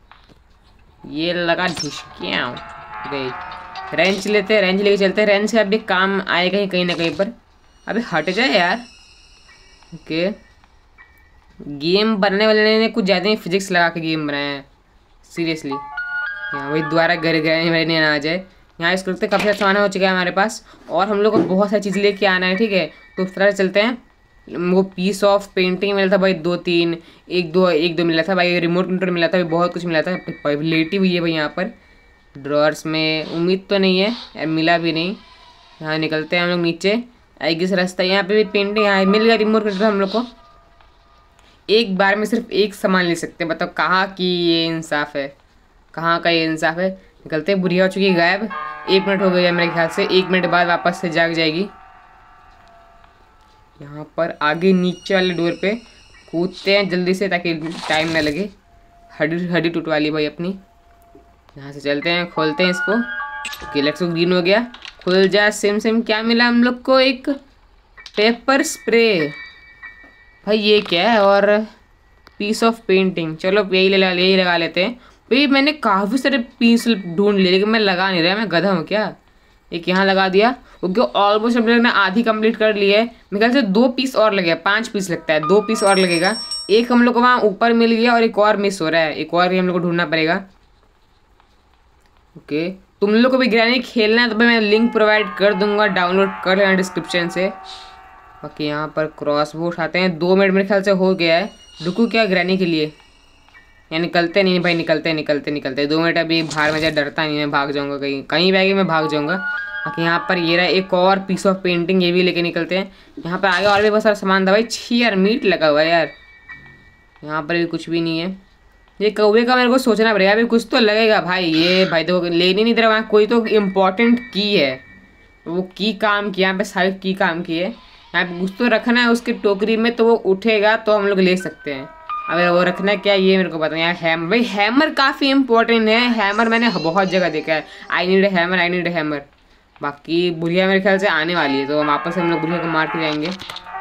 ये लगा ढिशकियाँ गई। रेंच लेते हैं, रेंच लेके चलते हैं। रेंच का अभी काम आएगा ही कहीं ना कहीं पर। अबे हट जाए यार। ओके गेम बनाने वाले ने कुछ ज़्यादा ही फिजिक्स लगा के गेम बनाया है सीरियसली। यहाँ वही दोबारा घर गए मैंने ना आ जाए। यहाँ इस करते काफ़ी सारा सामान हो चुका है हमारे पास, और हम लोग को बहुत सारी चीज़ लेके आना है, ठीक है। तो उस तरह चलते हैं। वो पीस ऑफ पेंटिंग मिला था भाई, दो तीन, एक दो एक दो मिला था भाई। रिमोट कंट्रोल मिला था भाई, बहुत कुछ मिला था। लेटी हुई है भाई यहाँ पर ड्रॉर्स में, उम्मीद तो नहीं है यार, मिला भी नहीं। यहाँ निकलते हैं हम लोग नीचे, आएगी इस रास्ता। यहाँ पे भी पेंटिंग, यहाँ मिल गया रिमोट कंट्रोल हम लोग को। एक बार में सिर्फ एक सामान ले सकते हैं, बताओ कहाँ की ये इंसाफ है, कहाँ का ये इंसाफ है। निकलते हैं। बुढ़िया हो चुकी है गायब, एक मिनट हो गया मेरे ख्याल से, एक मिनट बाद वापस से जाग जाएगी। यहाँ पर आगे नीचे वाले डोर पे कूदते हैं जल्दी से ताकि टाइम ना लगे। हड्डी हड्डी टूटवा ली भाई अपनी। यहाँ से चलते हैं, खोलते हैं इसको। ओके लेट्स गो, ग्रीन हो गया, खुल जा। सेम सेम क्या मिला हम लोग को, एक पेपर स्प्रे भाई। ये क्या है, और पीस ऑफ पेंटिंग, चलो यही लगा यही लगा लेते हैं भाई। मैंने काफ़ी सारे पीस ढूंढ लिए लेकिन मैं लगा नहीं रहा, मैं गधा हूँ क्या। एक यहाँ लगा दिया। ओके ऑलमोस्ट हम लोग ने आधी कंप्लीट कर ली है। मेरे ख्याल से दो पीस और लगेगा, पांच पीस लगता है, दो पीस और लगेगा। एक हम लोग को वहाँ ऊपर मिल गया और एक और मिस हो रहा है, एक और हम लोग को ढूंढना पड़ेगा। ओके, तुम लोग को भी ग्रैनी खेलना है तो मैं लिंक प्रोवाइड कर दूंगा, डाउनलोड कर लेना डिस्क्रिप्शन से। बाकी यहाँ पर क्रॉस बो उठाते हैं। दो मिनट मेरे ख्याल से हो गया है। रुकू क्या ग्रैनी के लिए? या निकलते नहीं भाई, निकलते निकलते निकलते दो मिनट अभी बाहर में, डरता नहीं, मैं भाग जाऊँगा कहीं कहीं बैगे मैं भाग जाऊँगा। बाकी यहाँ पर ये रहा एक और पीस ऑफ पेंटिंग, ये भी लेके निकलते हैं। यहाँ पर आगे और भी बहुत सारा सामान था भाई। छी यार, मीट लगा हुआ है यार। यहाँ पर भी कुछ भी नहीं है। ये कौवे का मेरे को सोचना पड़ेगा अभी, कुछ तो लगेगा भाई। ये भाई तो लेने नहीं दे रहा, वहाँ कोई तो इम्पोर्टेंट की है, वो की काम की, यहाँ पे सारी की काम की है। यहाँ पे कुछ तो रखना है उसकी टोकरी में, तो वो उठेगा तो हम लोग ले सकते हैं। अगर वो रखना है क्या ये मेरे को पता नहीं। यार हैमर भाई, हैमर काफ़ी इंपॉर्टेंट है। हैमर मैंने बहुत जगह देखा है। I need a hammer, I need a hammer. बाकी बुढ़िया मेरे ख्याल से आने वाली है, तो हम वापस से हम लोग बुढ़िया को मार के जाएंगे।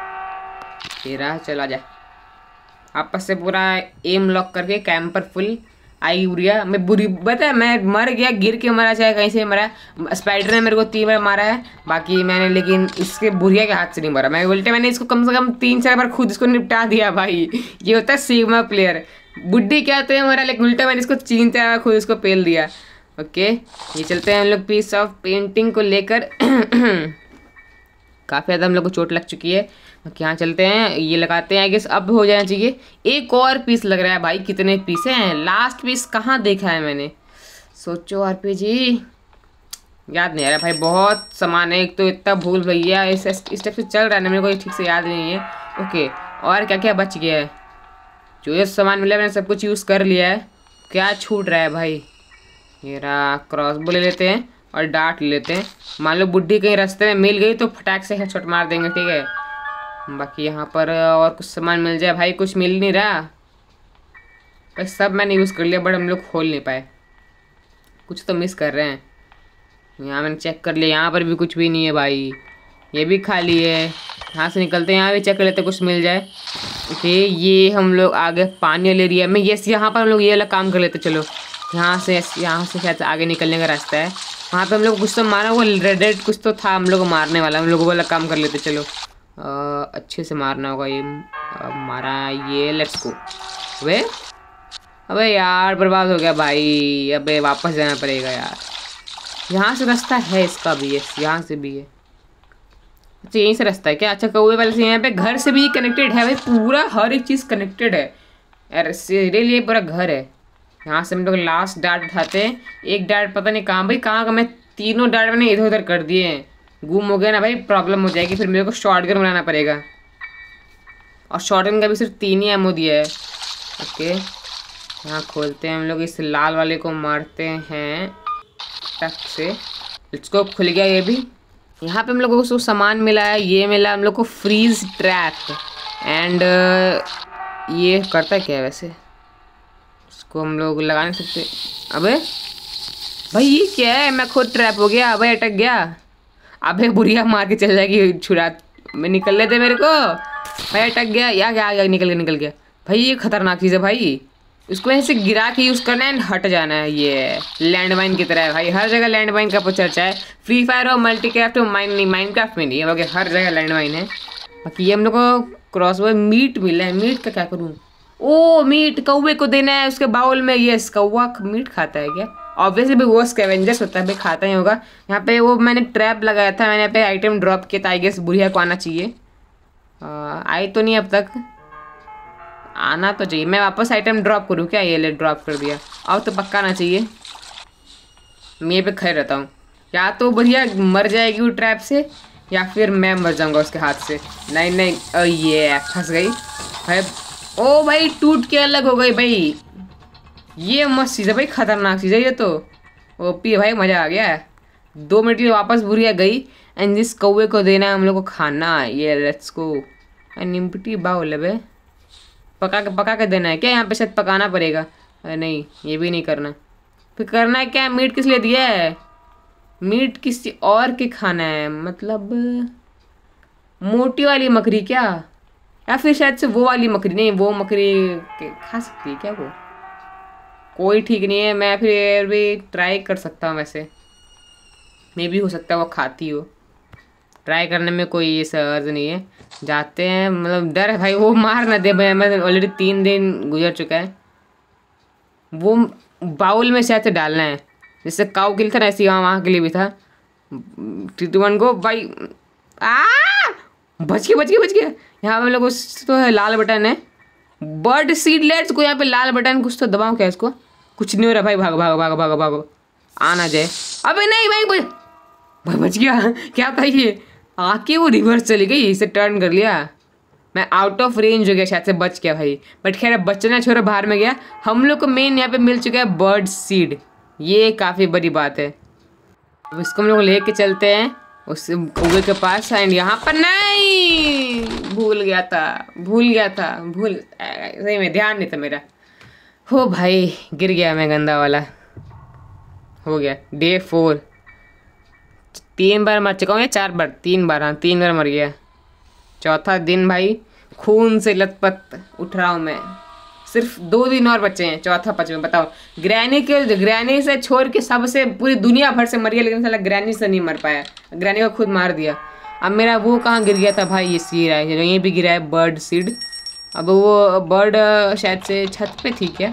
तेरा चला जा आपस से पूरा एम लॉक करके, कैंपर फुल। आई बुढ़िया, मैं बुरी बता है, मैं मर गया, गिर के मरा चाहे कहीं से मरा। स्पाइडर ने मेरे को तीन बार मारा है, बाकी मैंने लेकिन इसके बुढ़िया के हाथ से नहीं मरा। मैं उल्टे मैंने इसको कम से कम तीन चार बार खुद इसको निपटा दिया भाई। ये होता है सिग्मा प्लेयर। बुढ़ी क्या तो मरा, लेकिन उल्टा मैंने इसको तीन चार बार खुद इसको पेल दिया। ओके, ये चलते हैं हम लोग पीस ऑफ पेंटिंग को लेकर। काफ़ी ज़्यादा हम लोग को चोट लग चुकी है। यहाँ चलते हैं, ये लगाते हैं। आई गेस अब हो जाना चाहिए। एक और पीस लग रहा है भाई। कितने पीस हैं? लास्ट पीस कहाँ देखा है मैंने? सोचो आरपीजी, याद नहीं आ रहा भाई। बहुत सामान है, एक तो इतना भूल भैया इस स्टेप से चल रहा है ना, मेरे को ठीक से याद नहीं है। ओके, और क्या क्या बच गया है? जो ये सामान मिला मैंने सब कुछ यूज़ कर लिया है। क्या छूट रहा है भाई? ये रहा क्रॉसबो ले लेते हैं और डार्ट ले लेते हैं। मान लो बुड्ढी कहीं रास्ते में मिल गई तो फटाक से हेडशॉट मार देंगे, ठीक है। बाकी यहाँ पर और कुछ सामान मिल जाए भाई। कुछ मिल नहीं रहा भाई, सब मैंने यूज़ कर लिया बट हम लोग खोल नहीं पाए। कुछ तो मिस कर रहे हैं। यहाँ मैंने चेक कर लिया, यहाँ पर भी कुछ भी नहीं है भाई। ये भी खाली है। यहाँ से निकलते हैं, यहाँ भी चेक कर लेते कुछ मिल जाए। ओके, ये हम लोग आगे पानी वाले एरिया में, यस यहाँ पर हम लोग ये वाला काम कर लेते। चलो यहाँ से, यहाँ से शायद आगे निकलने का रास्ता है। वहाँ पे हम लोग कुछ तो मारा, वो रेड रेड कुछ तो था हम लोग को मारने वाला। हम लोग वो वाला काम कर लेते। चलो आ, अच्छे से मारना होगा ये। आ, मारा ये, लेट्स गो। वे अबे यार बर्बाद हो गया भाई। अबे वापस जाना पड़ेगा यार। यहाँ से रास्ता है इसका भी, यस यहाँ से भी है। अच्छा यहीं से रास्ता है क्या? अच्छा, कौवे वाले से यहाँ पे घर से भी कनेक्टेड है भाई। पूरा हर एक चीज़ कनेक्टेड है यार, सीरियसली ये पूरा घर है। यहाँ से हम लोग लास्ट डार्ट उठाते हैं। एक डार्ट पता नहीं कहाँ भाई, कहाँ का मैं तीनों डार्ट मैंने इधर उधर कर दिए हैं। गुम हो गया ना भाई, प्रॉब्लम हो जाएगी। फिर मेरे को शॉटगन बनाना पड़ेगा, और शॉटगन का भी सिर्फ तीन ही एमओ दिया है। ओके, यहाँ खोलते हैं हम लोग। इस लाल वाले को मारते हैं टक से। इसको खुल गया ये भी। यहाँ पे हम लोगों को सामान मिला है। ये मिला हम लोग को फ्रीज ट्रैप, एंड ये करता है क्या वैसे? इसको हम लोग लगा नहीं सकते। अबे भाई ये क्या है? मैं खुद ट्रैप हो गया। अबे अटक गया। अबे बुढ़िया मार के चल जाएगी छुरा में। निकल लेते मेरे को भाई। अटक गया या क्या? गया निकल गया निकल गया भाई। ये खतरनाक चीज़ है भाई। इसको ऐसे गिरा के यूज़ करना है, हट जाना है। ये लैंडमाइन की तरह है भाई। हर जगह लैंडमाइन का चर्चा है। फ्री फायर हो, मल्टीक्राफ्ट हो, माइन नहीं माइनक्राफ्ट में नहीं है, हर जगह लैंडमाइन है। बाकी ये हम लोग को क्रॉसबो मीट मिला है। मीट का क्या करूँ? ओ मीट कौवे को देना है उसके बाउल में। यस, कौवा मीट खाता है क्या? ऑब्वियसली भाई वो स्कैवेंजर्स होता है भाई, खाता ही होगा। यहाँ पे वो मैंने ट्रैप लगाया था, मैंने यहाँ पे आइटम ड्रॉप किया था। आई गेस बुढ़िया को आना चाहिए। आई तो नहीं अब तक, आना तो चाहिए। मैं वापस आइटम ड्रॉप करूँ क्या? ये ले ड्रॉप कर दिया। अब तो पक्का आना चाहिए। मैं ये पे खड़े रहता हूँ। या तो बुढ़िया मर जाएगी वो ट्रैप से, या फिर मैं मर जाऊँगा उसके हाथ से। नहीं नहीं, ये फंस गई भाई। ओ भाई टूट के अलग हो गई भाई। ये मस्त चीज़ है भाई, खतरनाक चीज़ है ये तो। ओपी है भाई, मज़ा आ गया। दो मिनट के वापस बुढ़िया गई। एंड जिस कौवे को देना है हम लोग को खाना। ये लेट्स गो। निम्पटी बाउल है भाई। पका के पका के देना है क्या? यहाँ पे शायद पकाना पड़ेगा। अरे नहीं, ये भी नहीं करना। फिर करना है क्या? मीट किस लिए दिया है? मीट किसी और के खाना है मतलब? मोटी वाली मकड़ी क्या? या फिर शायद से वो वाली मकड़ी? नहीं, वो मकड़ी खा सकती है क्या वो? कोई ठीक नहीं है। मैं फिर भी ट्राई कर सकता हूँ वैसे। मे भी हो सकता है वो खाती हो। ट्राई करने में कोई ये सर्ज नहीं है। जाते हैं, मतलब डर है भाई वो मार ना दे भाई। मैं ऑलरेडी तीन दिन गुजर चुका है। वो बाउल में शायद से डालना है, जैसे काऊ किल था ना ऐसे वहाँ वहाँ के लिए भी था। थ्री टू वन गो भाई। आ बच गया बच गया बच गया। यहाँ पे हम लोग कुछ तो है, लाल बटन है बर्ड सीडलेट्स को, यहाँ पे लाल बटन कुछ तो दबाऊँ क्या इसको? कुछ नहीं हो रहा भाई। भागो भागो भागो भागो भागो, आना जाए। अबे नहीं भाई भाई भाई बच गया। क्या था ये? आके वो रिवर्स चली गई, इसे टर्न कर लिया। मैं आउट ऑफ रेंज हो गया, शायद से बच गया भाई। बट खैर अब बचना छोड़ा, बाहर में गया। हम लोग को मेन यहाँ पे मिल चुका है बर्ड सीड, ये काफ़ी बड़ी बात है। अब इसको हम लोग लेके चलते हैं उस उगे के पास। एंड यहाँ पर नहीं, भूल गया था भूल गया था भूल सही में ध्यान नहीं था मेरा। हो भाई गिर गया मैं, गंदा वाला हो गया। डे फोर, तीन बार मर चुका हूँ या चार बार, तीन बार, हाँ तीन बार मर गया। चौथा दिन भाई, खून से लथपथ उठ रहा हूँ मैं। सिर्फ दो दिन और बचे हैं, चौथा पचवे। बताओ, ग्रैनी के ग्रैनी से छोड़ के सबसे पूरी दुनिया भर से मर गया, लेकिन साला ग्रैनी से नहीं मर पाया। ग्रैनी को खुद मार दिया। अब मेरा वो कहाँ गिर गया था भाई? ये सीड है, यहीं भी गिरा है बर्ड सीड। अब वो बर्ड शायद से छत पे थी क्या?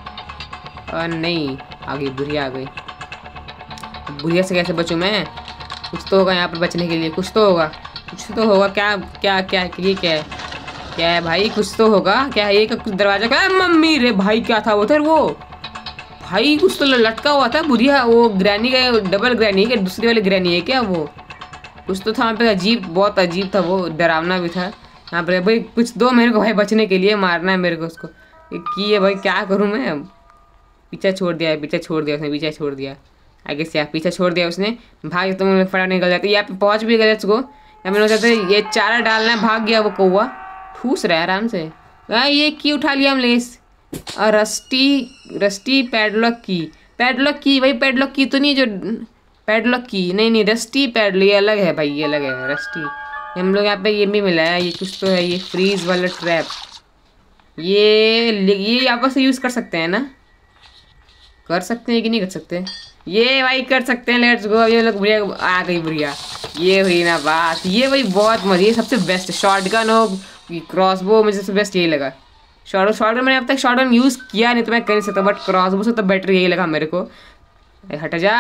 आ, नहीं, आ गई बुढ़िया आ गई। बुढ़िया से कैसे बचूँ मैं? कुछ तो होगा यहाँ पर बचने के लिए, कुछ तो होगा कुछ तो होगा। क्या क्या क्या ये क्या है? क्या है भाई? कुछ तो होगा। क्या है ये? कुछ दरवाजा क्या है? मम्मी रे भाई, क्या था वो? उधर वो भाई कुछ तो लटका हुआ था। बुढ़िया वो ग्रैनी का, डबल ग्रैनी है, दूसरी वाली ग्रैनी है क्या वो? कुछ तो था वहाँ पे, अजीब, बहुत अजीब था वो, डरावना भी था। यहाँ पर भाई कुछ दो मेरे को भाई बचने के लिए, मारना है मेरे को उसको। की है भाई, क्या करूँ मैं? पीछा छोड़ दिया है, पीछा छोड़ दिया उसने, पीछा छोड़ दिया आगे से। आप पीछा छोड़ दिया उसने, भाग तो मैं फटाफट निकल जाती। यहाँ पे पहुँच भी गए उसको। या मैंने सोचा ये चारा डालना है, भाग गया वो कौवा, ठूस रहा है आराम से। आ, ये की उठा लिया हम लेस। और rusty rusty padlock key, padlock key भाई, पैडलॉक की तो नहीं, जो पैडलॉक की नहीं नहीं रस्टी पैडलॉक, ये अलग है भाई, ये अलग है रस्टी। हम लोग यहाँ पे ये भी मिला है, ये कुछ तो है, ये फ्रीज वाला ट्रैप। ये ये आपस से यूज़ कर सकते हैं ना? कर सकते हैं कि नहीं कर सकते? ये भाई कर सकते हैं, लेट्स गो। ये लोग बुढ़िया आ गई, बुढ़िया ये हुई ना बात। ये भाई बहुत मजा, ये सबसे बेस्ट शॉटगन हो, क्रॉसबो मुझे सबसे बेस्ट यही लगा। शॉर्ट शॉटगन मैंने अब तक शॉटगन यूज़ किया नहीं तो मैं कर नहीं सकता, बट क्रॉसबो से तो बेटर यही लगा मेरे को। हट जा,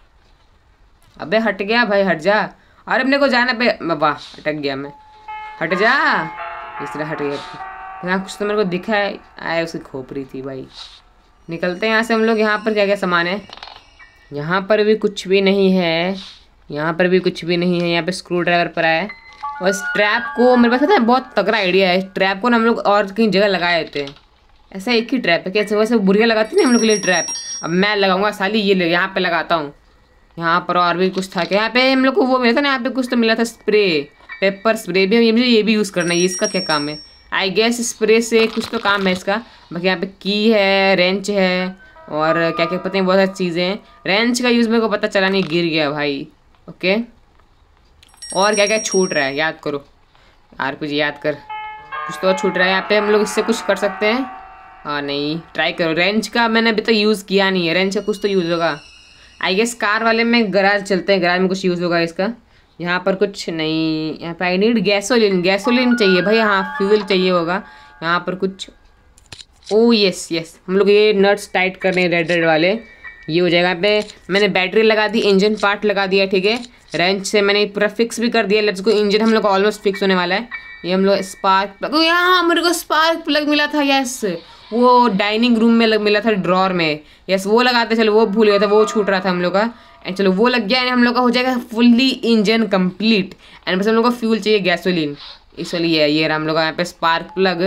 अबे हट गया भाई, हट जा। अरे अपने को जाना पे, वाह अटक गया मैं, हट जा। इस तरह हट गया। यहाँ कुछ तो मेरे को दिखा है, आए उसकी खोपड़ी थी भाई। निकलते हैं यहाँ से हम लोग। यहाँ पर क्या क्या सामान है? यहाँ पर भी कुछ भी नहीं है, यहाँ पर भी कुछ भी नहीं है। यहाँ पे स्क्रू ड्राइवर पर आया है। और इस ट्रैप को मेरे पास पता है बहुत तगड़ा आइडिया है। इस ट्रैप को ना हम लोग और कहीं जगह लगाए देते हैं। ऐसा एक ही ट्रैप है, कैसे वैसे बुढ़िया लगाती है ना हम लोग के लिए ट्रैप। अब मैं लगाऊंगा साली, ये ले यहाँ पे लगाता हूँ। यहाँ पर और भी कुछ था क्या? यहाँ पे हम लोग को वो मिला था ना, यहाँ पे कुछ तो मिला था, स्प्रे, पेपर स्प्रे भी। ये मुझे ये भी यूज़ करना है। इसका क्या काम है? आई गेस स्प्रे से कुछ तो काम है इसका। बाकी यहाँ पे की है, रेंच है, और क्या क्या पता नहीं, बहुत सारी चीज़ें हैं। रेंच का यूज़ मेरे को पता चला नहीं, गिर गया भाई। ओके, और क्या क्या छूट रहा है याद करो यार, कुछ याद कर। कुछ तो छूट रहा है यहाँ पे, हम लोग इससे कुछ कर सकते हैं। हाँ नहीं, ट्राई करो। रेंच का मैंने अभी तक यूज़ किया नहीं है, रेंच का कुछ तो यूज़ होगा आई गेस। कार वाले में गराज चलते हैं, गराज में कुछ यूज़ होगा इसका। यहाँ पर कुछ नहीं। यहाँ पर आई नीड गैसोलिन, गैसोलिन चाहिए भाई। हाँ फ्यूल चाहिए होगा। यहाँ पर कुछ, ओ यस यस, हम लोग ये नट्स टाइट करने हैं रेड रेड वाले, ये हो जाएगा। यहाँ पे मैंने बैटरी लगा दी, इंजन पार्ट लगा दिया, ठीक है। रेंच से मैंने पूरा फिक्स भी कर दिया। लेट्स गो, इंजन हम लोग का ऑलमोस्ट फिक्स होने वाला है। ये हम लोग स्पार्क प्लग, यहाँ मेरे को स्पार्क प्लग मिला था, यस। वो डाइनिंग रूम में लग, मिला था ड्रॉर में, यस वो लगाते। चलो वो भूल गया था, वो छूट रहा था हम लोग का। एंड चलो वो लग गया, हम लोग का हो जाएगा फुल्ली इंजन कंप्लीट। एंड बस हम लोग को फ्यूल चाहिए, गैसोलीन, इसलिए ये रहा हम लोग का यहाँ पे स्पार्क प्लग।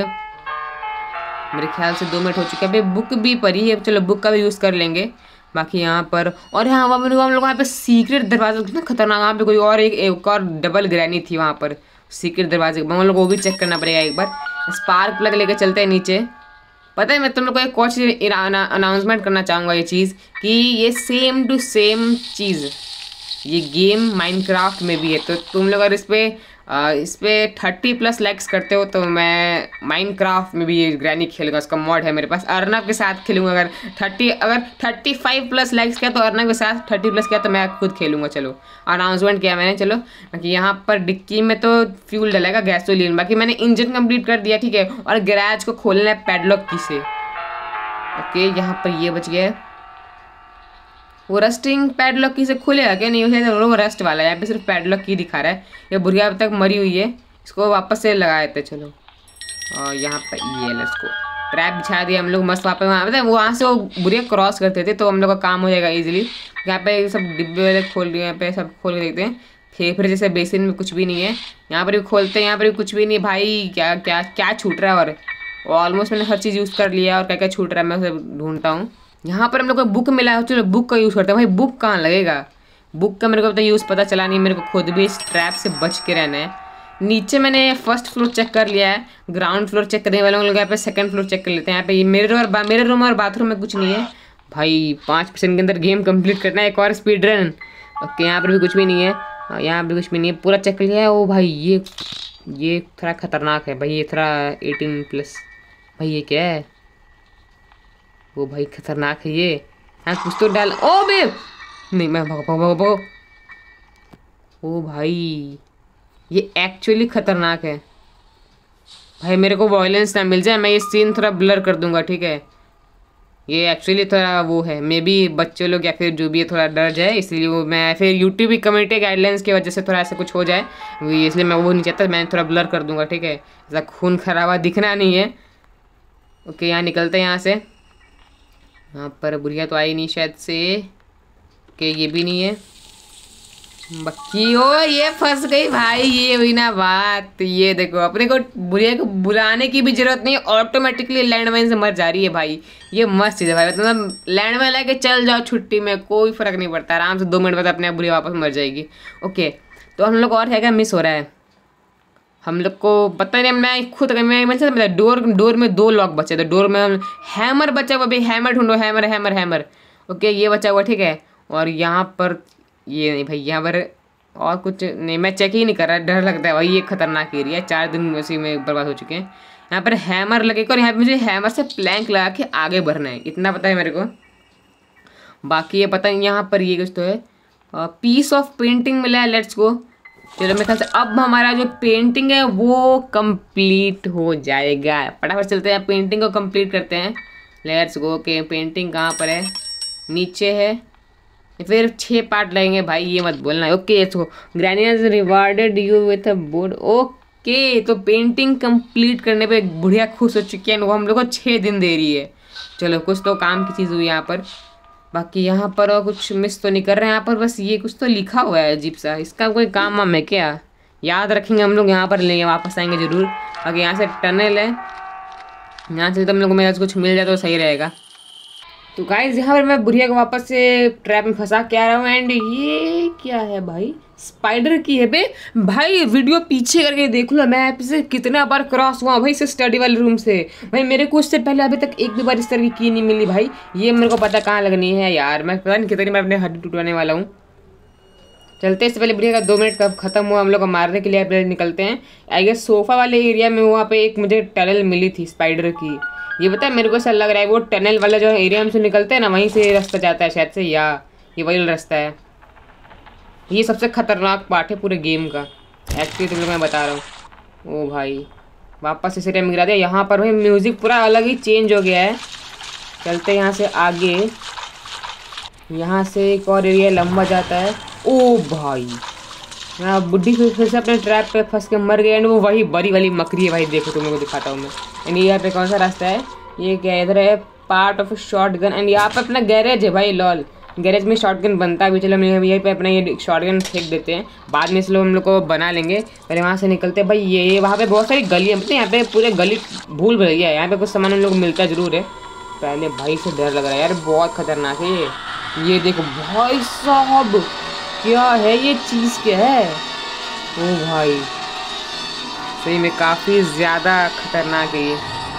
मेरे ख्याल से दो मिनट हो चुके हैं। अभी बुक भी पड़ी है, चलो बुक का भी यूज़ कर लेंगे। बाकी यहाँ पर और यहाँ वहाँ पर हम लोग यहाँ पे सीक्रेट दरवाजा, कितना खतरनाक। वहाँ पे कोई और एक, एक और डबल ग्रैनी थी वहाँ पर सीक्रेट दरवाजे, हम लोग को भी चेक करना पड़ेगा एक बार। स्पार्क प्लग लेके चलते हैं नीचे। पता है मैं तुम लोग को एक कुछ अनाउंसमेंट करना चाहूँगा, ये चीज़ कि ये सेम टू सेम चीज़ ये गेम माइनक्राफ्ट में भी है। तो तुम लोग अगर इस पर आ, इस पर थर्टी प्लस लाइक्स करते हो तो मैं माइनक्राफ्ट में भी ये ग्रैनी खेलूंगा। उसका मॉड है मेरे पास, अर्नब के साथ खेलूंगा। अगर थर्टी अगर थर्टी फाइव प्लस लाइक्स किया तो अर्नब के साथ, थर्टी प्लस किया तो मैं खुद खेलूंगा। चलो अनाउंसमेंट किया मैंने। चलो बाकी यहाँ पर डिक्की में तो फ्यूल डलेगा, गैसोलीन। बाकी मैंने इंजन कंप्लीट कर दिया, ठीक है। और गैराज को खोलना है पैडलॉक की से। ओके यहाँ पर ये बच गया है। वो रस्टिंग पैडलॉक की से खुलेगा क्या? नहीं उसे वो रस्ट वाला है। यहाँ पे सिर्फ पैडलॉक की दिखा रहा है। ये बुढ़िया अब तक मरी हुई है, इसको वापस से लगा देते। चलो और यहाँ पर ये लेट्स को ट्रैप बिछा दिया हम लोग मस्त। वहाँ पे वहाँ मतलब वहाँ से वो बुढ़िया क्रॉस करते थे तो हम लोग का काम हो जाएगा इजीली। यहाँ पे सब डिब्बे वाले खोल दिए, यहाँ पे सब खोल के देखते हैं। फेफड़े जैसे बेसिन में कुछ भी नहीं है। यहाँ पर भी खोलते हैं, यहाँ पर भी कुछ भी नहीं भाई। क्या क्या क्या छूट रहा है? और ऑलमोस्ट मैंने हर चीज़ यूज़ कर लिया और क्या क्या छूट रहा है मैं उसे ढूंढता हूँ। यहाँ पर हम लोग को बुक मिला है, चलो बुक का यूज़ करते हैं। भाई बुक कहाँ लगेगा? बुक का मेरे को तो यूज़ पता चला नहीं। मेरे को खुद भी इस ट्रैप से बच के रहना है। नीचे मैंने फर्स्ट फ्लोर चेक कर लिया है, ग्राउंड फ्लोर चेक करने वाले लोग यहाँ पे सेकंड फ्लोर चेक कर लेते हैं। यहाँ पे ये मेरे और मेरे रूम और बाथरूम में कुछ नहीं है भाई। पाँच परसेंट के अंदर गेम कंप्लीट करना है, एक और स्पीड रन। ओके यहाँ पर भी कुछ भी नहीं है, यहाँ पर कुछ भी नहीं है, पूरा चेक कर लिया है। ओ भाई ये ये थोड़ा खतरनाक है भाई, ये थोड़ा एटीन प्लस। भाई ये क्या है? वो भाई खतरनाक है ये। हाँ कुछ तो डाल। ओ बे नहीं मैं भागो भागो भागो। ओ भाई ये एक्चुअली खतरनाक है भाई। मेरे को वायलेंस ना मिल जाए, मैं ये सीन थोड़ा ब्लर कर दूंगा, ठीक है। ये एक्चुअली थोड़ा वो है, मे बी बच्चे लोग या फिर जो भी है थोड़ा डर जाए, इसलिए वो मैं फिर यूट्यूब की कम्युनिटी गाइडलाइंस की वजह से थोड़ा ऐसा कुछ हो जाए, इसलिए मैं वो नहीं चाहता। मैं थोड़ा ब्लर कर दूंगा, ठीक है। ऐसा खून खराबा दिखना नहीं है। ओके यहाँ निकलते हैं यहाँ से। यहाँ पर बुढ़िया तो आई नहीं शायद से, कि ये भी नहीं है। बक्की ओ ये फंस गई भाई, ये हुई ना बात। ये देखो अपने को बुढ़िया को बुलाने की भी जरूरत नहीं, ऑटोमेटिकली लैंडमाइन से मर जा रही है भाई। ये मस्त चीज़ है भाई, मतलब लैंडमाइन लेके चल जाओ छुट्टी में, कोई फर्क नहीं पड़ता। आराम से दो मिनट बाद अपने आप बुढ़िया वापस मर जाएगी। ओके तो हम लोग और क्या क्या मिस हो रहा है हम लोग को पता नहीं। मैं खुद मैं मैं डोर डोर में दो लॉक बचे थे। डोर में हैमर बचा हुआ भाई, हैमर ढूंढो, हैमर हैमर हैमर। ओके ये बचा हुआ, ठीक है। और यहाँ पर ये नहीं भाई, यहाँ पर और कुछ नहीं, मैं चेक ही नहीं कर रहा, डर लगता है भाई। ये खतरनाक एरिया है, चार दिन उसी में बर्बाद हो चुके हैं। यहाँ पर हैमर लगेगा और यहाँ पर मुझे हैमर से प्लैंक लगा के आगे बढ़ना है, इतना पता है मेरे को। बाकी ये पता नहीं। यहाँ पर ये कुछ तो है, पीस ऑफ पेंटिंग मिला है, लेट्स गो। चलो मेरे ख्याल से अब हमारा जो पेंटिंग है वो कंप्लीट हो जाएगा। फटाफट चलते हैं पेंटिंग को कंप्लीट करते हैं, लेट्स गो। के पेंटिंग कहाँ पर है? नीचे है। फिर छः पार्ट लगेंगे भाई, ये मत बोलना। Okay so granny has rewarded you with a board. Okay तो पेंटिंग कंप्लीट करने पे बुढ़िया खुश हो चुकी है, वो हम लोग को छः दिन दे रही है। चलो कुछ तो काम की चीज़ हुई यहाँ पर। बाकी यहाँ पर और कुछ मिस तो नहीं कर रहे हैं। यहाँ पर बस ये कुछ तो लिखा हुआ है अजीब सा, इसका कोई काम वाम है क्या? याद रखेंगे हम लोग, यहाँ पर लेंगे, वापस आएंगे ज़रूर। बाकी यहाँ से टनल है, यहाँ से तो हम लोग को मेरा कुछ मिल जाए तो सही रहेगा। तो गाइस यहाँ पर मैं बुढ़िया को वापस से ट्रैप में फंसा के आ रहा हूँ। एंड ये क्या है भाई? स्पाइडर की है बे भाई। वीडियो पीछे करके देख लो, मैं से कितना बार क्रॉस हुआ भाई से स्टडी वाले रूम से। भाई मेरे को उससे पहले अभी तक एक भी बार इस तरह की की नहीं मिली भाई। ये मेरे को पता कहाँ लगनी है यार, मैं पता नहीं कितनी बार अपने हड्डी टूटवाने वाला हूँ। चलते इससे पहले बुढ़िया का दो मिनट कब खत्म हुआ, हम लोग को मारने के लिए पहले निकलते हैं। आई गेस सोफा वाले एरिया में वहाँ पे एक मुझे टनल मिली थी स्पाइडर की। ये पता है मेरे को ऐसा लग रहा है वो टनल वाला जो एरिया में से निकलते हैं ना, वहीं से रास्ता जाता है शायद से, या ये वही रास्ता है। ये सबसे खतरनाक पार्ट है पूरे गेम का एक्चुअली, तुम लोग मैं बता रहा हूँ। ओ भाई वापस इसी टाइम गिरा दिया। यहाँ पर भाई म्यूज़िक पूरा अलग ही चेंज हो गया है। चलते यहाँ से आगे, यहाँ से एक और एरिया लंबा जाता है। ओ भाई यहाँ बुढ़ी फिर से अपने ट्रैप पे फंस के मर गए। एंड वो वही बड़ी वाली मकड़ी है भाई, देखो तुम लोग को दिखाता हूँ मैं। एंड यहाँ पे कौन सा रास्ता है? ये क्या इधर है? Part of shotgun. And यहाँ पे अपना गैरेज है भाई, लॉल गैरेज में शॉर्ट गन बनता है भी। चलो हम यहीं पे अपना ये शॉर्ट गन फेंक देते हैं, बाद में इस लोग हम लोग को बना लेंगे। पहले वहाँ से निकलते हैं भाई। ये वहाँ पे बहुत सारी गली है, यहाँ पे पूरे गली भूल भुलैया है। यहाँ पे कुछ सामान हम लोग को मिलता जरूर है। पहले भाई से डर लग रहा है यार, बहुत खतरनाक है ये। ये देखो भाई साहब, क्या है ये चीज़, क्या है? ओ भाई सही में काफ़ी ज़्यादा खतरनाक है ये।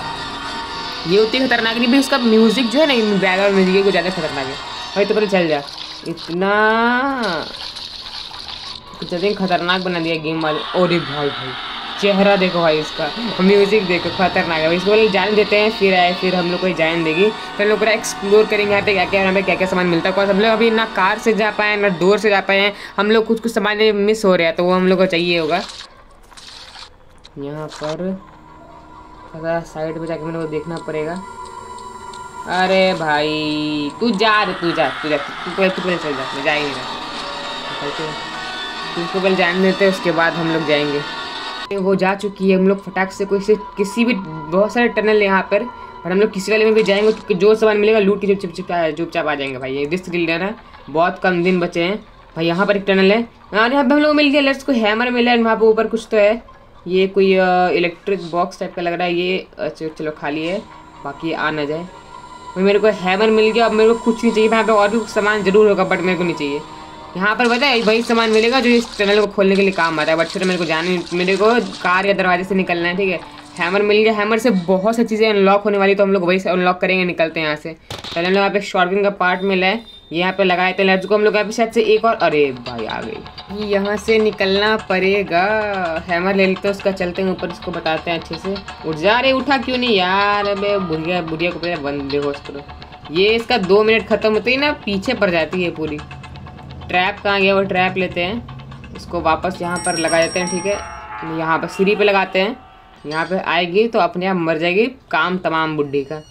ये उतनी खतरनाक नहीं भी, उसका म्यूज़िक जो है ना, बैकग्राउंड म्यूजिक है, कुछ ज़्यादा खतरनाक है भाई। तो पहले चल जा, इतना जगह खतरनाक बना दिया गेम वाले। अरे भाई भाई चेहरा देखो भाई इसका, म्यूजिक देखो खतरनाक है भाई। इसको बोले जाने देते हैं, फिर आए फिर हम लोग को जाने देगी, फिर हम लोग पूरा एक्सप्लोर करेंगे यहाँ पे क्या क्या यहाँ पे क्या क्या सामान मिलता है। कौन हम लोग अभी ना कार से जा पाए ना डोर से जा पाए हैं, हम लोग कुछ कुछ सामान मिस हो रहा है, तो वो हम लोग को चाहिए होगा। यहाँ पर थोड़ा साइड पे जाके मेरे को देखना पड़ेगा। अरे भाई तू जा रे, तू जा तू जा तू पहले तू पहले चल जा, मैं जा ही नहीं रहा। तू उसको पहले जाने देते हैं, उसके बाद हम लोग जाएंगे। वो जा चुकी है, हम लोग फटाक से कोई से किसी भी बहुत सारे टनल है यहाँ पर, और हम लोग किसी वाले में भी जाएंगे क्योंकि जो सामान मिलेगा लूट के चुप चुप चुपचाप आ जाएंगे भाई। ये रिस्क लेना है, बहुत कम दिन बचे हैं भाई। यहाँ पर एक टनल है और यहाँ पर हम लोग मिल गया, लेट्स को हैमर मिला है। वहाँ पर ऊपर कुछ तो है, ये कोई इलेक्ट्रिक बॉक्स टाइप का लग रहा है ये। चलो खाली है, बाकी आ ना जाए। भाई मेरे को हैमर मिल गया, अब मेरे को कुछ नहीं चाहिए। यहाँ पे और भी कुछ सामान जरूर होगा बट मेरे को नहीं चाहिए। यहाँ पर पता है वही सामान मिलेगा जो इस टनल को खोलने के लिए काम आता है, बट फिर मेरे को जाने मेरे को कार या दरवाजे से निकलना है। ठीक है, हैमर मिल गया, हैमर से बहुत सी चीज़ें अनलॉक होने वाली, तो हम लोग वही से अनलॉक करेंगे, निकलते हैं यहाँ से। पहले हम लोग यहाँ पे शॉटगन का पार्ट मिला है, यहाँ पे लगाए थे लेट्स को। हम लोग यहाँ पे शायद से एक और, अरे भाई आ गई, यहाँ से निकलना पड़ेगा। हैमर ले लेते हैं उसका, चलते हैं ऊपर, इसको बताते हैं अच्छे से। उठ जा रे, उठा क्यों नहीं यार। अबे बुढ़िया बुढ़िया को पहले बंद बेहोश करो। ये इसका दो मिनट खत्म होते ही ना पीछे पड़ जाती है पूरी। ट्रैप कहाँ गया, वो ट्रैप लेते हैं, इसको वापस यहाँ पर लगा देते हैं। ठीक है, यहाँ पर सीढ़ी पे लगाते हैं, यहाँ पे आएगी तो अपने आप मर जाएगी, काम तमाम बुड्ढी का।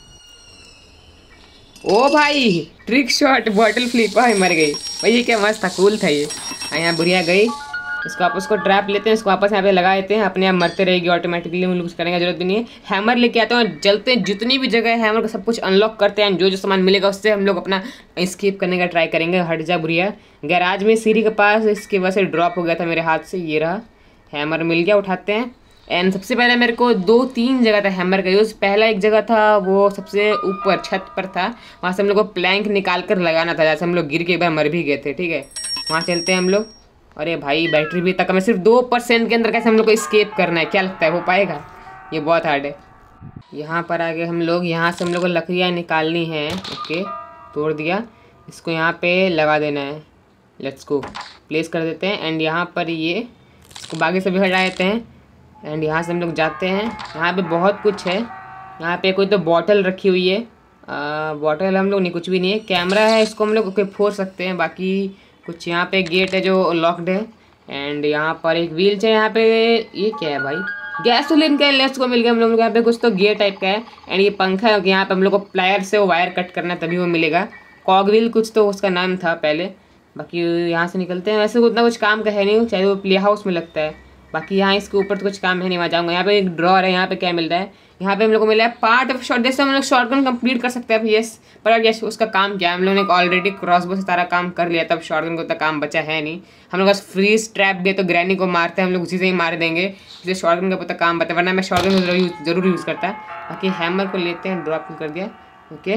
ओ भाई ट्रिक शॉट बॉटल फ्लिप, भाई मर गई भाई। ये क्या मस्त था, कूल था ये। यहाँ बुढ़िया गई, इसको वापस को ट्रैप लेते हैं, इसको वापस यहाँ पे लगा देते हैं, अपने आप मरते रहेगी ऑटोमेटिकली, हम लोग कुछ करने की जरूरत भी नहीं है। हैमर लेके आते हैं, चलते हैं जितनी भी जगह है हैमर का सब कुछ अनलॉक करते हैं। जो जो सामान मिलेगा उससे हम लोग अपना स्किप करने का ट्राई करेंगे। हट जा बुढ़िया। गैराज में सीढ़ी के पास इसकी वजह से ड्रॉप हो गया था मेरे हाथ से, ये रहा हैमर मिल गया, उठाते हैं। एंड सबसे पहले मेरे को दो तीन जगह था हैमर का यूज़। पहला एक जगह था वो सबसे ऊपर छत पर था, वहाँ से हम लोग को प्लैंक निकाल कर लगाना था, जैसे हम लोग गिर के एक बार मर भी गए थे। ठीक है, वहाँ चलते हैं हम लोग। अरे भाई बैटरी भी तक, मैं सिर्फ दो परसेंट के अंदर कैसे हम लोग को स्केप करना है, क्या लगता है हो पाएगा? ये बहुत हार्ड है। यहाँ पर आगे हम लोग, यहाँ से हम लोग को लकड़ियाँ निकालनी हैं। ओके, तोड़ दिया, इसको यहाँ पे लगा देना है। लेट्स गो, प्लेस कर देते हैं। एंड यहाँ पर ये इसको बाकी से भी हटा देते हैं। एंड यहाँ से हम लोग जाते हैं, यहाँ पे बहुत कुछ है। यहाँ पे कोई तो बॉटल रखी हुई है, बॉटल हम लोग नहीं, कुछ भी नहीं है। कैमरा है, इसको हम लोग फोड़ सकते हैं। बाकी कुछ यहाँ पे गेट है जो लॉक्ड है। एंड यहाँ पर एक व्हील है, यहाँ पे ये क्या है भाई, गैसोलीन का लेट्स को मिल गया हम लोग को। यहाँ पे कुछ तो गियर टाइप का है। एंड ये पंखा है, यहाँ पे हम लोग को प्लायर से वो वायर कट करना है तभी वो मिलेगा। कॉगविल कुछ तो उसका नाम था पहले। बाकी यहाँ से निकलते हैं, वैसे उतना कुछ काम का है नहीं, चाहे वो प्ले हाउस में लगता है। बाकी यहाँ इसके ऊपर तो कुछ काम है नहीं, वहाँ जाऊँगा। यहाँ पे एक ड्रॉर है, यहाँ पे क्या मिल रहा है, यहाँ पे हम लोग को मिला है पार्ट ऑफ शॉट। जैसे हम लोग शॉटगन कंप्लीट कर सकते हैं यस, पर अब यस उसका काम क्या है, हम लोगों ने ऑलरेडी क्रॉसबो से सारा काम कर लिया, तब शॉटगन को उतना काम बचा है नहीं। हम लोग बस फ्रीज ट्रैप दिए तो ग्रैनी को मारते हैं, हम लोग उसी से ही मार देंगे, इसलिए शॉटगन का पता काम बता, वरना मैं शॉटगन को जरूर यूज़ करता है। बाकी हैमर को लेते हैं, ड्रॉप कर दिया। ओके,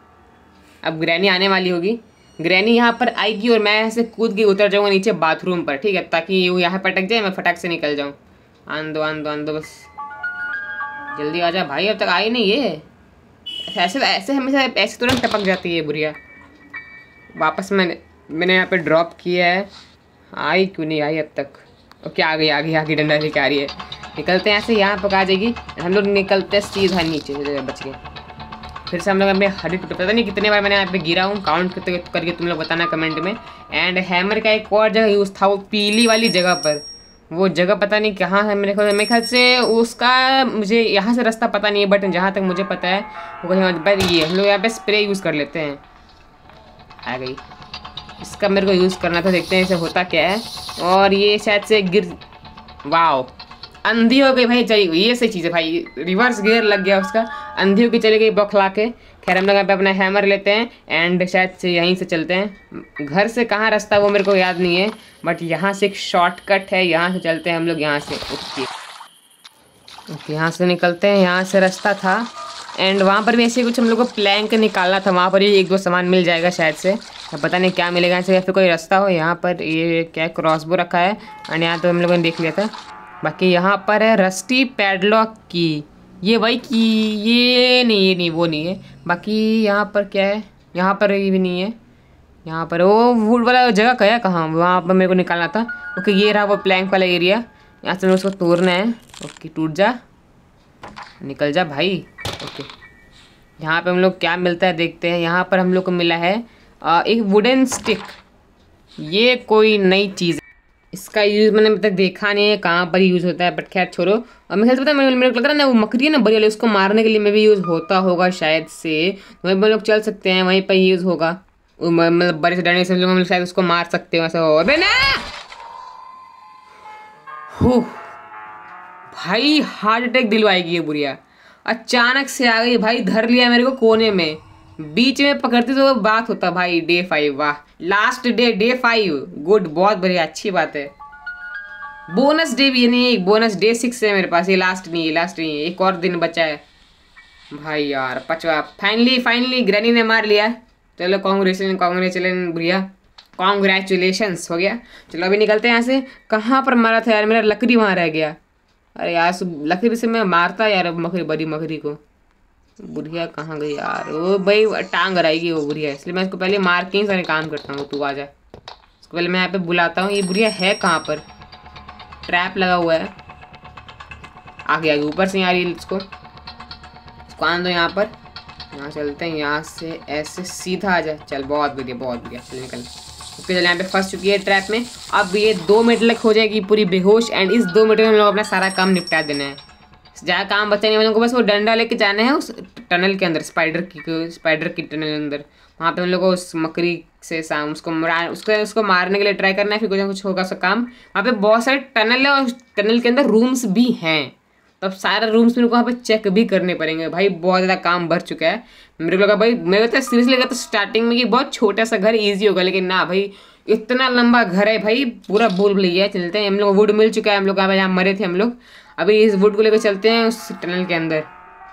अब ग्रैनी आने वाली होगी। ग्रैनी यहाँ पर आएगी और मैं ऐसे कूद के उतर जाऊँगा नीचे बाथरूम पर। ठीक है, ताकि वो यहाँ पटक जाए, मैं फटाक से निकल जाऊँ। आन दो आन दो आन दो, बस जल्दी आ जा भाई, अब तक आई नहीं ये। ऐसे ऐसे हमेशा ऐसे तुरंत टपक जाती है बुढ़िया। वापस मैंने मैंने यहाँ पे ड्रॉप किया है, आई क्यों नहीं आई अब तक। ओके आ गई आ गई आ गई, डंडा लेके आ रही है। निकलते हैं ऐसे, यहाँ पका जाएगी, हम लोग निकलते हैं सीधा नीचे, बच गए। फिर से हम लोग अपने हड्डी टूटे, पता नहीं कितने बार मैंने यहाँ पे गिरा हूँ, काउंट करते करके तुम लोग बताना कमेंट में। एंड हैमर का एक और जगह यूज़ था, वो पीली वाली जगह पर, वो जगह पता नहीं कहाँ है मेरे ख्याल मेरे ख्याल से उसका, मुझे यहाँ से रास्ता पता नहीं है, बट जहाँ तक मुझे पता है वो कहीं पर ये हम लोग यहाँ पे स्प्रे यूज़ कर लेते हैं। आ गई, इसका मेरे को यूज़ करना था, देखते हैं इसे होता क्या है। और ये शायद से गिर, वाओ अंधी हो गई भाई, चली गई, ये सही चीज़ है भाई, रिवर्स गियर लग गया उसका, अंधी हो गई चली गई बौखला के। खैर हम लोग यहाँ पे अपना हैमर लेते हैं एंड शायद से यहीं से चलते हैं। घर से कहाँ रास्ता वो मेरे को याद नहीं है, बट यहाँ से एक शॉर्टकट है, यहाँ से चलते हैं हम लोग यहाँ से। ओके ओके, यहाँ से निकलते हैं, यहाँ से रास्ता था। एंड वहाँ पर भी ऐसे कुछ हम लोग को प्लैंक निकालना था, वहाँ पर ही एक दो सामान मिल जाएगा शायद से, पता नहीं क्या मिलेगा ऐसे, या फिर कोई रास्ता हो। यहाँ पर ये क्या क्रॉसबो रखा है, एंड यहाँ तो हम लोगों ने देख लिया था। बाकी यहाँ पर है रस्टी पैडलॉक की, ये वही की, ये नहीं ये नहीं वो नहीं है। बाकी यहाँ पर क्या है, यहाँ पर ये भी नहीं है। यहाँ पर वो वुड वाला जगह क्या है, कहाँ, वहाँ पर मेरे को निकालना था। ओके ये रहा वो प्लैंक वाला एरिया, यहाँ से उसको तोड़ना है। ओके टूट जा, निकल जा भाई। ओके यहाँ पे हम लोग क्या मिलता है देखते हैं। यहाँ पर हम लोग को मिला है आ, एक वुडन स्टिक। ये कोई नई चीज़, इसका यूज़ मैंने अभी तक देखा नहीं है कहाँ पर यूज़ होता है, बट खैर छोड़ो। और मेरे ख्याल से पता है मेरे को लग रहा है ना वो मकड़ी है ना बड़ी वाली, उसको मारने के लिए में भी यूज़ होता होगा शायद से। वहीं पर लोग चल सकते हैं, वहीं पर यूज़ होगा। मतलब बड़े से डरने से हम लोग शायद उसको मार सकते हैं ऐसा हो। अबे ना हो भाई, हार्ट अटैक दिलवाएगी ये बुढ़िया। अचानक से आ गई भाई, धर लिया मेरे को कोने में, बीच में पकड़ती तो बात होता भाई। डे फाइव, वाह last day, day five, good, बहुत बढ़िया, अच्छी बात है। बोनस डे भी है, नहीं बोनस डे सिक्स है मेरे पास, ये लास्ट नहीं है, लास्ट नहीं है, एक और दिन बचा है भाई यार। पचवा फाइनली फाइनली ग्रैनी ने मार लिया। चलो कॉन्ग्रेचुलेशन कॉन्ग्रेचुलेशन भैया, कॉन्ग्रेचुलेशंस हो गया। चलो अभी निकलते हैं यहाँ से। कहाँ पर मारा था यार, मेरा लकड़ी वहाँ रह गया। अरे यार लकड़ी से मैं मारता यार मकड़ी, बड़ी मकड़ी को। बुढ़िया कहाँ गई यार, वो भाई टांग रहेगी वो बुढ़िया, इसलिए मैं इसको पहले मार के ही सारे काम करता हूँ। तू आ जा, इसको पहले मैं यहाँ पे बुलाता हूँ। ये बुढ़िया है कहाँ पर, ट्रैप लगा हुआ है, आगे आगे ऊपर से आ रही है। इसको इसको आन दो यहाँ पर, यहाँ चलते हैं, यहाँ से ऐसे सीधा आ जाए। चल बहुत बढ़िया बहुत बढ़िया, चल निकल। ओके चल यहाँ पे फंस चुकी है ट्रैप में। अब ये दो मिनट तक हो जाएगी पूरी बेहोश, एंड इस दो मिनट में हम लोग अपना सारा काम निपटा देना है। ज़्यादा काम बचा नहीं, हम लोग को बस वो डंडा लेके जाना है उस टनल के अंदर, स्पाइडर की स्पाइडर की टनल के अंदर। वहाँ पे हम लोग को उस मकड़ी से साम उसको मार उसको उसको मारने के लिए ट्राई करना है, फिर कुछ ना कुछ होगा उसका काम। वहाँ पे बहुत सारे टनल है और टनल के अंदर रूम्स भी हैं, तो अब सारे रूम्स मेरे को वहाँ पे चेक भी करने पड़ेंगे भाई। बहुत ज़्यादा काम भर चुका है। मेरे को लगा भाई, मेरे को तो सीरियसली लगा तो स्टार्टिंग में कि बहुत छोटा सा घर ईजी होगा, लेकिन ना भाई इतना लंबा घर है भाई, पूरा बोल लिया। चलते हैं, हम लोग वुड मिल चुका है, हम लोग यहाँ पे जहाँ मरे थे हम लोग। अभी इस वुड को लेकर चलते हैं उस टनल के अंदर,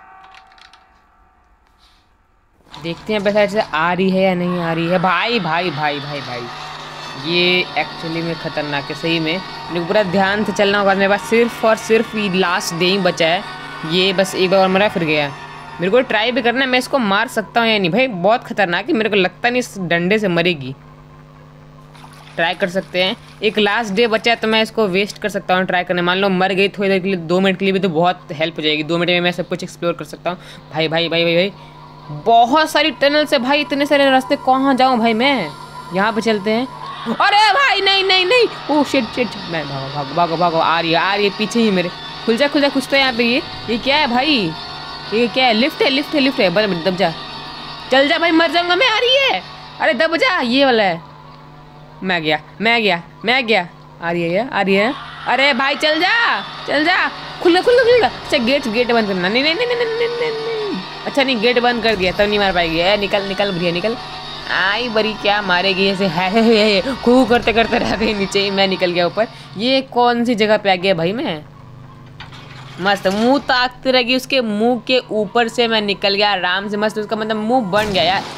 देखते हैं पैसा ऐसे आ रही है या नहीं आ रही है। भाई भाई भाई भाई भाई ये एक्चुअली में खतरनाक है सही में, मेरे को पूरा ध्यान से चलना होगा। मेरे पास सिर्फ और सिर्फ लास्ट डे ही बचा है, ये बस एक बार और मरा फिर गया। मेरे को ट्राई भी करना है मैं इसको मार सकता हूँ या नहीं। भाई बहुत खतरनाक है, मेरे को लगता नहीं इस डंडे से मरेगी। ट्राई कर सकते हैं, एक लास्ट डे बचा है तो मैं इसको वेस्ट कर सकता हूँ ट्राई करने। मान लो मर गई थोड़ी देर के लिए, दो मिनट के लिए भी तो बहुत हेल्प हो जाएगी। दो मिनट में मैं सब कुछ एक्सप्लोर कर सकता हूँ। भाई भाई भाई भाई भाई बहुत सारी टनल से भाई, इतने सारे रास्ते कहाँ जाऊँ भाई मैं। यहाँ पे चलते हैं। अरे भाई नहीं नहीं नहीं, ओह शिट शिट, मैं भागो भागो भागो भागो, आ रही है आ रही है पीछे ही मेरे। खुल जा खुल जा कुछ तो यहाँ पे। ये ये क्या है भाई, ये क्या है, लिफ्ट है लिफ्ट है लिफ्ट है, बस दब जा, चल जा भाई, मर जाऊंगा मैं। आ रही है, अरे दब जा, ये वाला है। मैं गया मैं गया मैं गया, आ रही है ये आ रही है। अरे भाई चल जा चल जा, खुल खुल खुल। अच्छा गेट गेट बंद करना, नहीं नहीं नहीं नहीं नहीं नहीं, अच्छा नहीं गेट बंद कर दिया तब नहीं मार पाएगी। है निकल निकल भैया निकल। आई बड़ी क्या मारेगी ऐसे, है खूब करते करते रह गई नीचे ही, मैं निकल गया ऊपर। ये कौन सी जगह पे आ गया भाई मैं, मस्त मुंह ताकती रहेगी उसके मुंह के ऊपर से मैं निकल गया आराम से, मस्त उसका मतलब मुंह बन गया यार।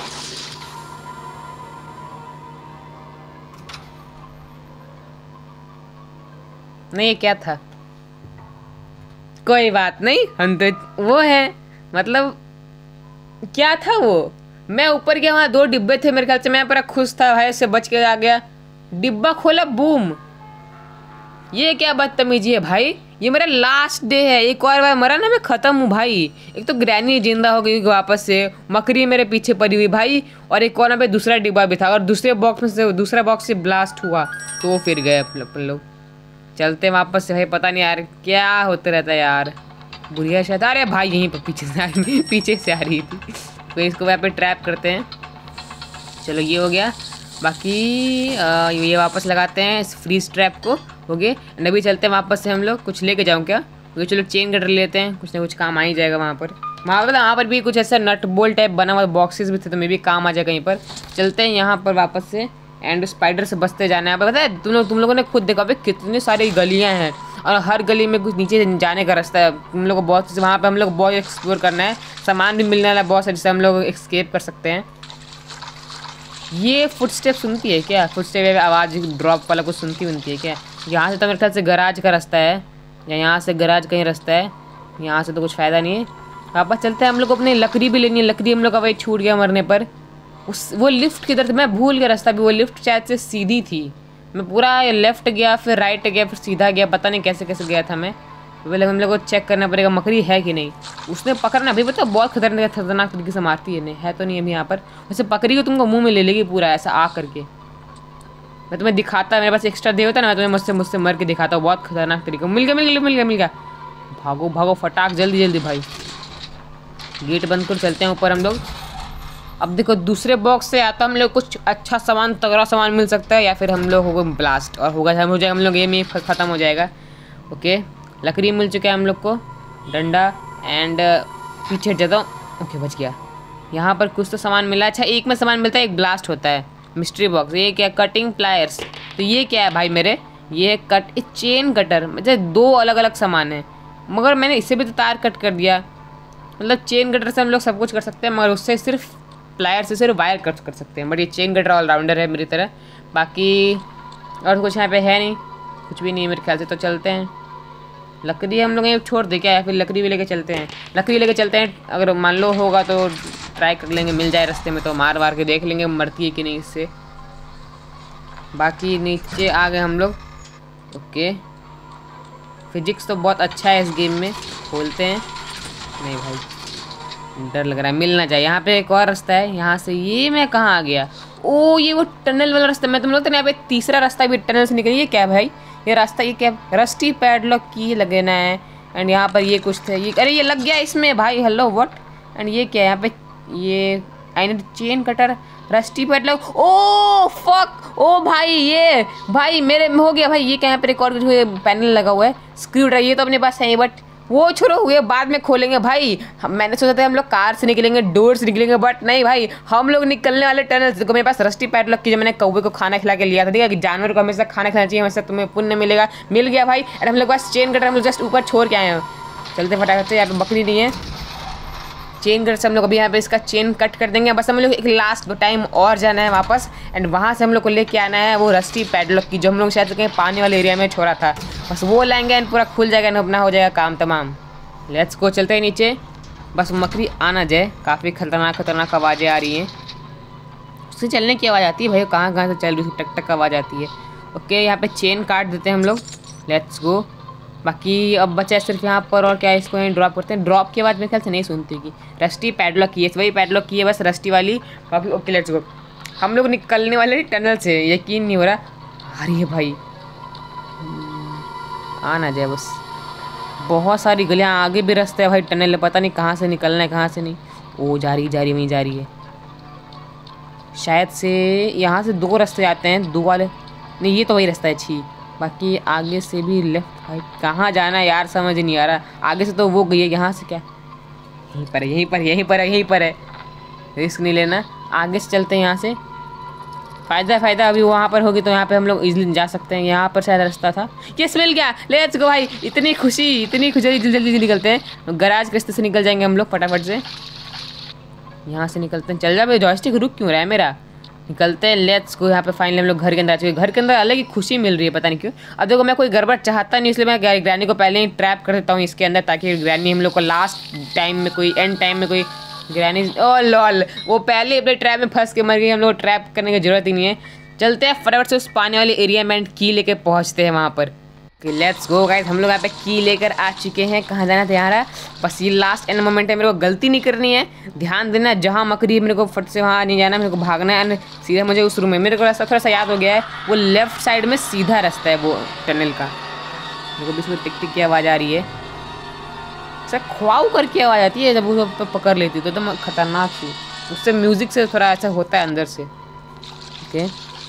नहीं ये क्या था, कोई बात नहीं, हम तो वो है मतलब क्या था वो। मैं ऊपर गया, वहाँ दो डिब्बे थे मेरे ख्याल से, मैं पूरा खुश था भाई से बच के आ गया। डिब्बा खोला बूम, ये क्या बदतमीजी है भाई, ये मेरा लास्ट डे है। एक और बार मरा ना मैं खत्म हूँ भाई। एक तो ग्रैनी जिंदा हो गई वापस से, मकड़ी मेरे पीछे पड़ी हुई भाई, और एक और पे दूसरा डिब्बा भी था, और दूसरे बॉक्स में से दूसरा बॉक्स से ब्लास्ट हुआ तो फिर गए अपन लोग। चलते वापस से भाई, पता नहीं यार क्या होते रहता है यार। बुढ़िया शायद, अरे भाई यहीं पर पीछे से आ रही पीछे से आ रही थी, तो इसको वहाँ पे ट्रैप करते हैं। चलो ये हो गया, बाकी आ, ये वापस लगाते हैं इस फ्रीज ट्रैप को, हो गए। एंड अभी चलते हैं वापस से, हम लोग कुछ लेके जाऊँ क्या, क्योंकि चलो चेन कटर लेते हैं, कुछ ना कुछ काम आ ही जाएगा वहाँ पर। वहाँ पर वहाँ पर भी कुछ ऐसा नट बोल्ट टाइप बना हुआ बॉक्सेस भी थे, तो मे भी काम आ जाए कहीं पर। चलते हैं यहाँ पर वापस से, एंड स्पाइडर से बचते जाना है। पता है तुम लोग तुम लोगों ने खुद देखा भाई कितनी सारी गलियाँ हैं, और हर गली में कुछ नीचे जाने का रास्ता है। तुम लोग को बहुत वहाँ पे हम लोग बहुत एक्सप्लोर करना है, सामान भी मिलने वाला है बहुत सारे, जिससे हम लोग एस्केप कर सकते हैं। ये फुटस्टेप सुनती है क्या, फुटस्टेप आवाज़ ड्रॉप वाला कुछ सुनती बनती है क्या। यहाँ से तो मेरे ख्याल से गराज का रास्ता है, या यहाँ से गराज कहीं रास्ता है, यहाँ से तो कुछ फ़ायदा नहीं है। वापस चलते हैं, हम लोग को अपनी लकड़ी भी लेनी है। लकड़ी हम लोग का भाई छूट गया मरने पर। उस वो लिफ्ट किधर से मैं भूल गया रास्ता भी, वो लिफ्ट शायद से सीधी थी, मैं पूरा लेफ्ट गया, फिर राइट गया, फिर सीधा गया, पता नहीं कैसे कैसे गया था मैं। पहले हम लोग को चेक करना पड़ेगा मकड़ी है कि नहीं। उसने पकड़ना अभी पता बहुत खतरनाक खतरनाक तरीके से मारती है। नहीं है तो नहीं अभी यहाँ पर। वैसे पकड़ी को तुमको मुँह में ले लेगी पूरा ऐसा आ करके। मैं तुम्हें दिखाता, मेरे पास एक्स्ट्रा दे होता ना, मैं तुम्हें मुझसे मुझसे मर के दिखाता हूँ बहुत खतरनाक तरीके। मिल गया मिल गया मिल गया मिल गया। भागो भागो फटाक जल्दी जल्दी भाई। गेट बंद कर चलते हैं ऊपर हम लोग। अब देखो दूसरे बॉक्स से आता हम लोग कुछ अच्छा सामान तगड़ा सामान मिल सकता है, या फिर हम लोग होगा ब्लास्ट और होगा हम हो जाएगा हम लोग गेम ही ख़त्म हो जाएगा। ओके लकड़ी मिल चुका है हम लोग को, डंडा एंड पीछे जाता हूँ। ओके बच गया। यहाँ पर कुछ तो सामान मिला। अच्छा एक में सामान मिलता है, एक ब्लास्ट होता है। मिस्ट्री बॉक्स ये क्या, कटिंग प्लायर्स। तो ये क्या है भाई मेरे, ये कट चेन कटर। मतलब दो अलग अलग सामान है, मगर मैंने इससे भी तो तार कट कर दिया। मतलब चेन कटर से हम लोग सब कुछ कर सकते हैं, मगर उससे सिर्फ प्लायर से सिर्फ वायर कट कर सकते हैं। बट ये चेन कटर ऑलराउंडर है मेरी तरह। बाकी और कुछ यहाँ पे है नहीं, कुछ भी नहीं मेरे ख्याल से। तो चलते हैं। लकड़ी हम लोग ये छोड़ दे क्या, या फिर लकड़ी भी लेके चलते हैं। लकड़ी लेके चलते हैं, अगर मान लो होगा तो ट्राई कर लेंगे, मिल जाए रास्ते में तो मार वार के देख लेंगे मरती है कि नहीं इससे। बाकी नीचे आ गए हम लोग। ओके फिजिक्स तो बहुत अच्छा है इस गेम में। खोलते हैं। नहीं भाई डर लग रहा है, मिलना चाहिए। यहाँ पे एक और रास्ता है, यहाँ से ये मैं कहाँ आ गया। ओ ये वो टनल वाला रास्ता। मैं तुम लोग तो यहाँ पे तीसरा रास्ता भी टनल से निकली। ये क्या भाई, ये रास्ता ये क्या, रस्टी पैडलॉक की लगना है। एंड यहाँ पर ये कुछ थे, ये अरे ये लग गया इसमें भाई। Hello what. एंड ये क्या है यहाँ पे, ये I need chain cutter, rusty padlock. Oh fuck, ओ भाई ये भाई मेरे में हो गया भाई। ये क्या यहाँ पे रिकॉर्ड पैनल लगा हुआ है, स्क्रू ड्राइवर। ये तो अपने पास है, बट वो छोड़ो हुए बाद में खोलेंगे भाई। हम मैंने सोचा था हम लोग कार से निकलेंगे, डोर से निकलेंगे, बट नहीं भाई हम लोग निकलने वाले टनल से। मेरे पास रस्टी पैडलॉक की, जो मैंने कौवे को खाना खिला के लिया था। देखा कि जानवर को हमेशा खाना खिलाना चाहिए, हमेशा तुम्हें पुण्य मिलेगा। मिल गया भाई। और हम लोग पास चेन कटर हम लोग जस्ट ऊपर छोड़ के आए हैं। चलते फटाफट से, यहाँ पे बकरी नहीं है। चेन कटर से हम लोग अभी यहाँ पे इसका चेन कट कर देंगे। बस हम लोग एक लास्ट टाइम और जाना है वापस, एंड वहाँ से हम लोग को लेके आना है वो रस्टी पैडलॉक की, जो हम लोग शायद कहीं पानी वाले एरिया में छोड़ा था। बस वो लाएंगे एंड पूरा खुल जाएगा, अपना हो जाएगा काम तमाम। लेट्स गो चलते हैं नीचे। बस मकड़ी आना जाए। काफ़ी खतरनाक खतरनाक आवाज़ें आ रही हैं। उससे चलने की आवाज़ आती है भाई, कहाँ कहाँ से चल रही है, टक टक आवाज़ आती है। ओके यहाँ पे चेन काट देते हैं हम लोग। Let's go. बाकी अब बचा है सिर्फ यहाँ पर, और क्या है इसको यहीं ड्रॉप करते हैं। ड्रॉप की आवाज़ मेरे ख्याल से नहीं सुनती कि रस्टी पैडलॉक की है, वही पैडलॉक की है बस रस्टी वाली। बाकी ओके लेट्स गो। हम लोग निकलने वाले टनल से, यकीन नहीं हो रहा। आ रही है भाई, आ ना जाए बस। बहुत सारी गलियाँ, आगे भी रास्ते है भाई टनल है, पता नहीं कहाँ से निकलना है कहाँ से नहीं। ओ जा रही जा रही वहीं जा रही है शायद से। यहाँ से दो रास्ते आते हैं, दो वाले नहीं, ये तो वही रास्ता है। छी बाकी आगे से भी लेफ्ट भाई, कहाँ जाना है यार समझ नहीं आ रहा। आगे से तो वो गई है, यहाँ से क्या, यहीं पर है यहीं पर यहीं पर है यहीं पर है। रिस्क नहीं लेना, आगे से चलते हैं यहाँ से। फ़ायदा फ़ायदा अभी वहाँ पर होगी तो यहाँ पे हम लोग इजीली जा सकते हैं। यहाँ पर शायद रास्ता था, ये मिल गया। लेट्स गो भाई, इतनी खुशी इतनी खुशी। जल्दी जल्दी जल्दी निकलते हैं, गराज के रास्ते से निकल जाएंगे हम लोग फटाफट से। यहाँ से निकलते हैं। चल जा भाई, जॉयस्टिक रुक क्यों रहा है मेरा। निकलते हैं, लेट्स गो। यहाँ पे फाइनली हम लोग घर के अंदर आ चुके हैं। घर के अंदर अलग ही खुशी मिल रही है, पता नहीं क्यों। अब देखो मैं कोई गड़बड़ चाहता नहीं, इसलिए मैं ग्रैनी को पहले ही ट्रैप कर देता हूँ इसके अंदर, ताकि ग्रैनी हम लोग को लास्ट टाइम में कोई एंड टाइम में कोई ग्रैनी। ओ लॉल, वो पहले अपने ट्रैप में फंस के मर गई, हम लोग ट्रैप करने की जरूरत ही नहीं है। चलते हैं फटाफट से उस पानी वाले एरिया में, की लेके पहुँचते हैं वहाँ पर। लेट्स गो गाइस, हम लोग यहाँ पे की लेकर आ चुके हैं। कहाँ जाना था यार, बस ये लास्ट एंड मोमेंट है, मेरे को गलती नहीं करनी है। ध्यान देना, जहाँ मकड़ी मेरे को फट से वहाँ नहीं जाना, मेरे को भागना है। सीधा मुझे उस रूम में, मेरे को रास्ता थोड़ा सा याद हो गया है, वो लेफ्ट साइड में सीधा रास्ता है वो टनल का। मेरे को भी इसमें टिक टिक की आवाज़ आ रही है, सर ख्वाऊ करके आवाज़ आती है जब वो तो पकड़ लेती है, तो एकदम खतरनाक सी। उससे म्यूज़िक से थोड़ा ऐसा होता है अंदर से। ओके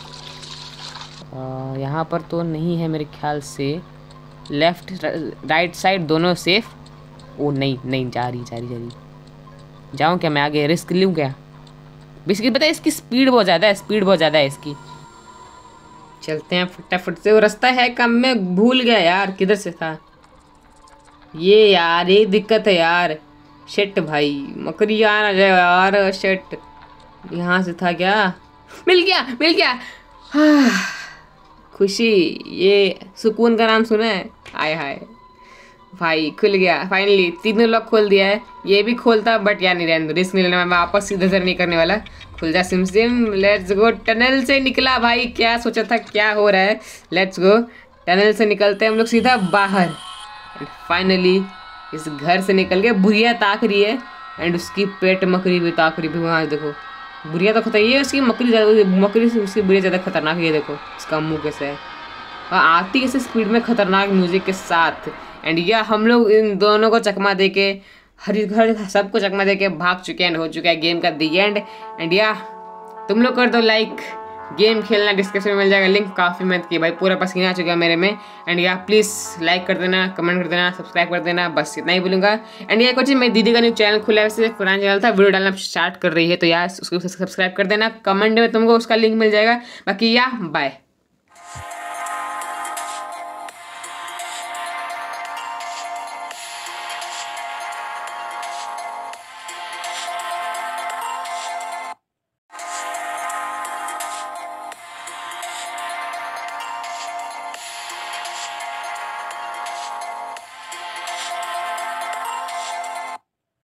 यहाँ पर तो नहीं है मेरे ख्याल से। लेफ्ट राइट साइड दोनों सेफ। ओ नहीं नहीं, जा रही जा रही जा रही जाऊँ क्या मैं आगे, रिस्क लूँ क्या। बेसिकली पता है इसकी स्पीड बहुत ज़्यादा है, स्पीड बहुत ज़्यादा है इसकी। चलते हैं फटाफट से। वो रास्ता है कम, मैं भूल गया यार किधर से था ये यार, ये दिक्कत है यार। शिट भाई, मकड़ी आ ना जाए यार, शिट। यहाँ से था क्या, मिल गया मिल गया। खुशी, ये सुकून का नाम सुना है, आय हाय। भाई खुल गया फाइनली, तीनों लॉक खोल दिया है। ये भी खोलता बट यार नहीं, रहने दो, रिस्क नहीं लेना, मैं वापस सीधा इधर नहीं करने वाला। खुल जा सिम सिम, लेट्स गो। टनल से निकला भाई, क्या सोचा था क्या हो रहा है। लेट्स गो, टनल से निकलते हैं हम लोग सीधा बाहर। एंड फाइनली इस घर से निकल के बुढ़िया ताक रही है एंड उसकी पेट मकड़ी भी ताक रही है। वहाँ देखो, बुढ़िया तो खतर ये उसकी मकड़ी ज़्यादा, मकड़ी से उसकी बुढ़िया ज़्यादा खतरनाक है। ये देखो इसका मुँह कैसे है, हाँ आती कैसे स्पीड में खतरनाक म्यूजिक के साथ। एंड या हम लोग इन दोनों को चकमा दे के, हर हर सबको चकमा दे के भाग चुके हैं एंड हो चुका है गेम का दी एंड। एंड या तुम लोग कर दो लाइक, गेम खेलना डिस्क्रिप्शन में मिल जाएगा लिंक। काफ़ी मेहनत की भाई, पूरा पसीना आ चुका है मेरे में। एंड या प्लीज़ लाइक कर देना, कमेंट कर देना, सब्सक्राइब कर देना, बस इतना ही बोलूँगा। एंड ये कुछ मेरी दीदी का न्यू चैनल खुला है, वैसे पुराना चैनल था, वीडियो डालना स्टार्ट कर रही है, तो यार उसको सब्सक्राइब कर देना। कमेंट में तुमको उसका लिंक मिल जाएगा। बाकी या बाय।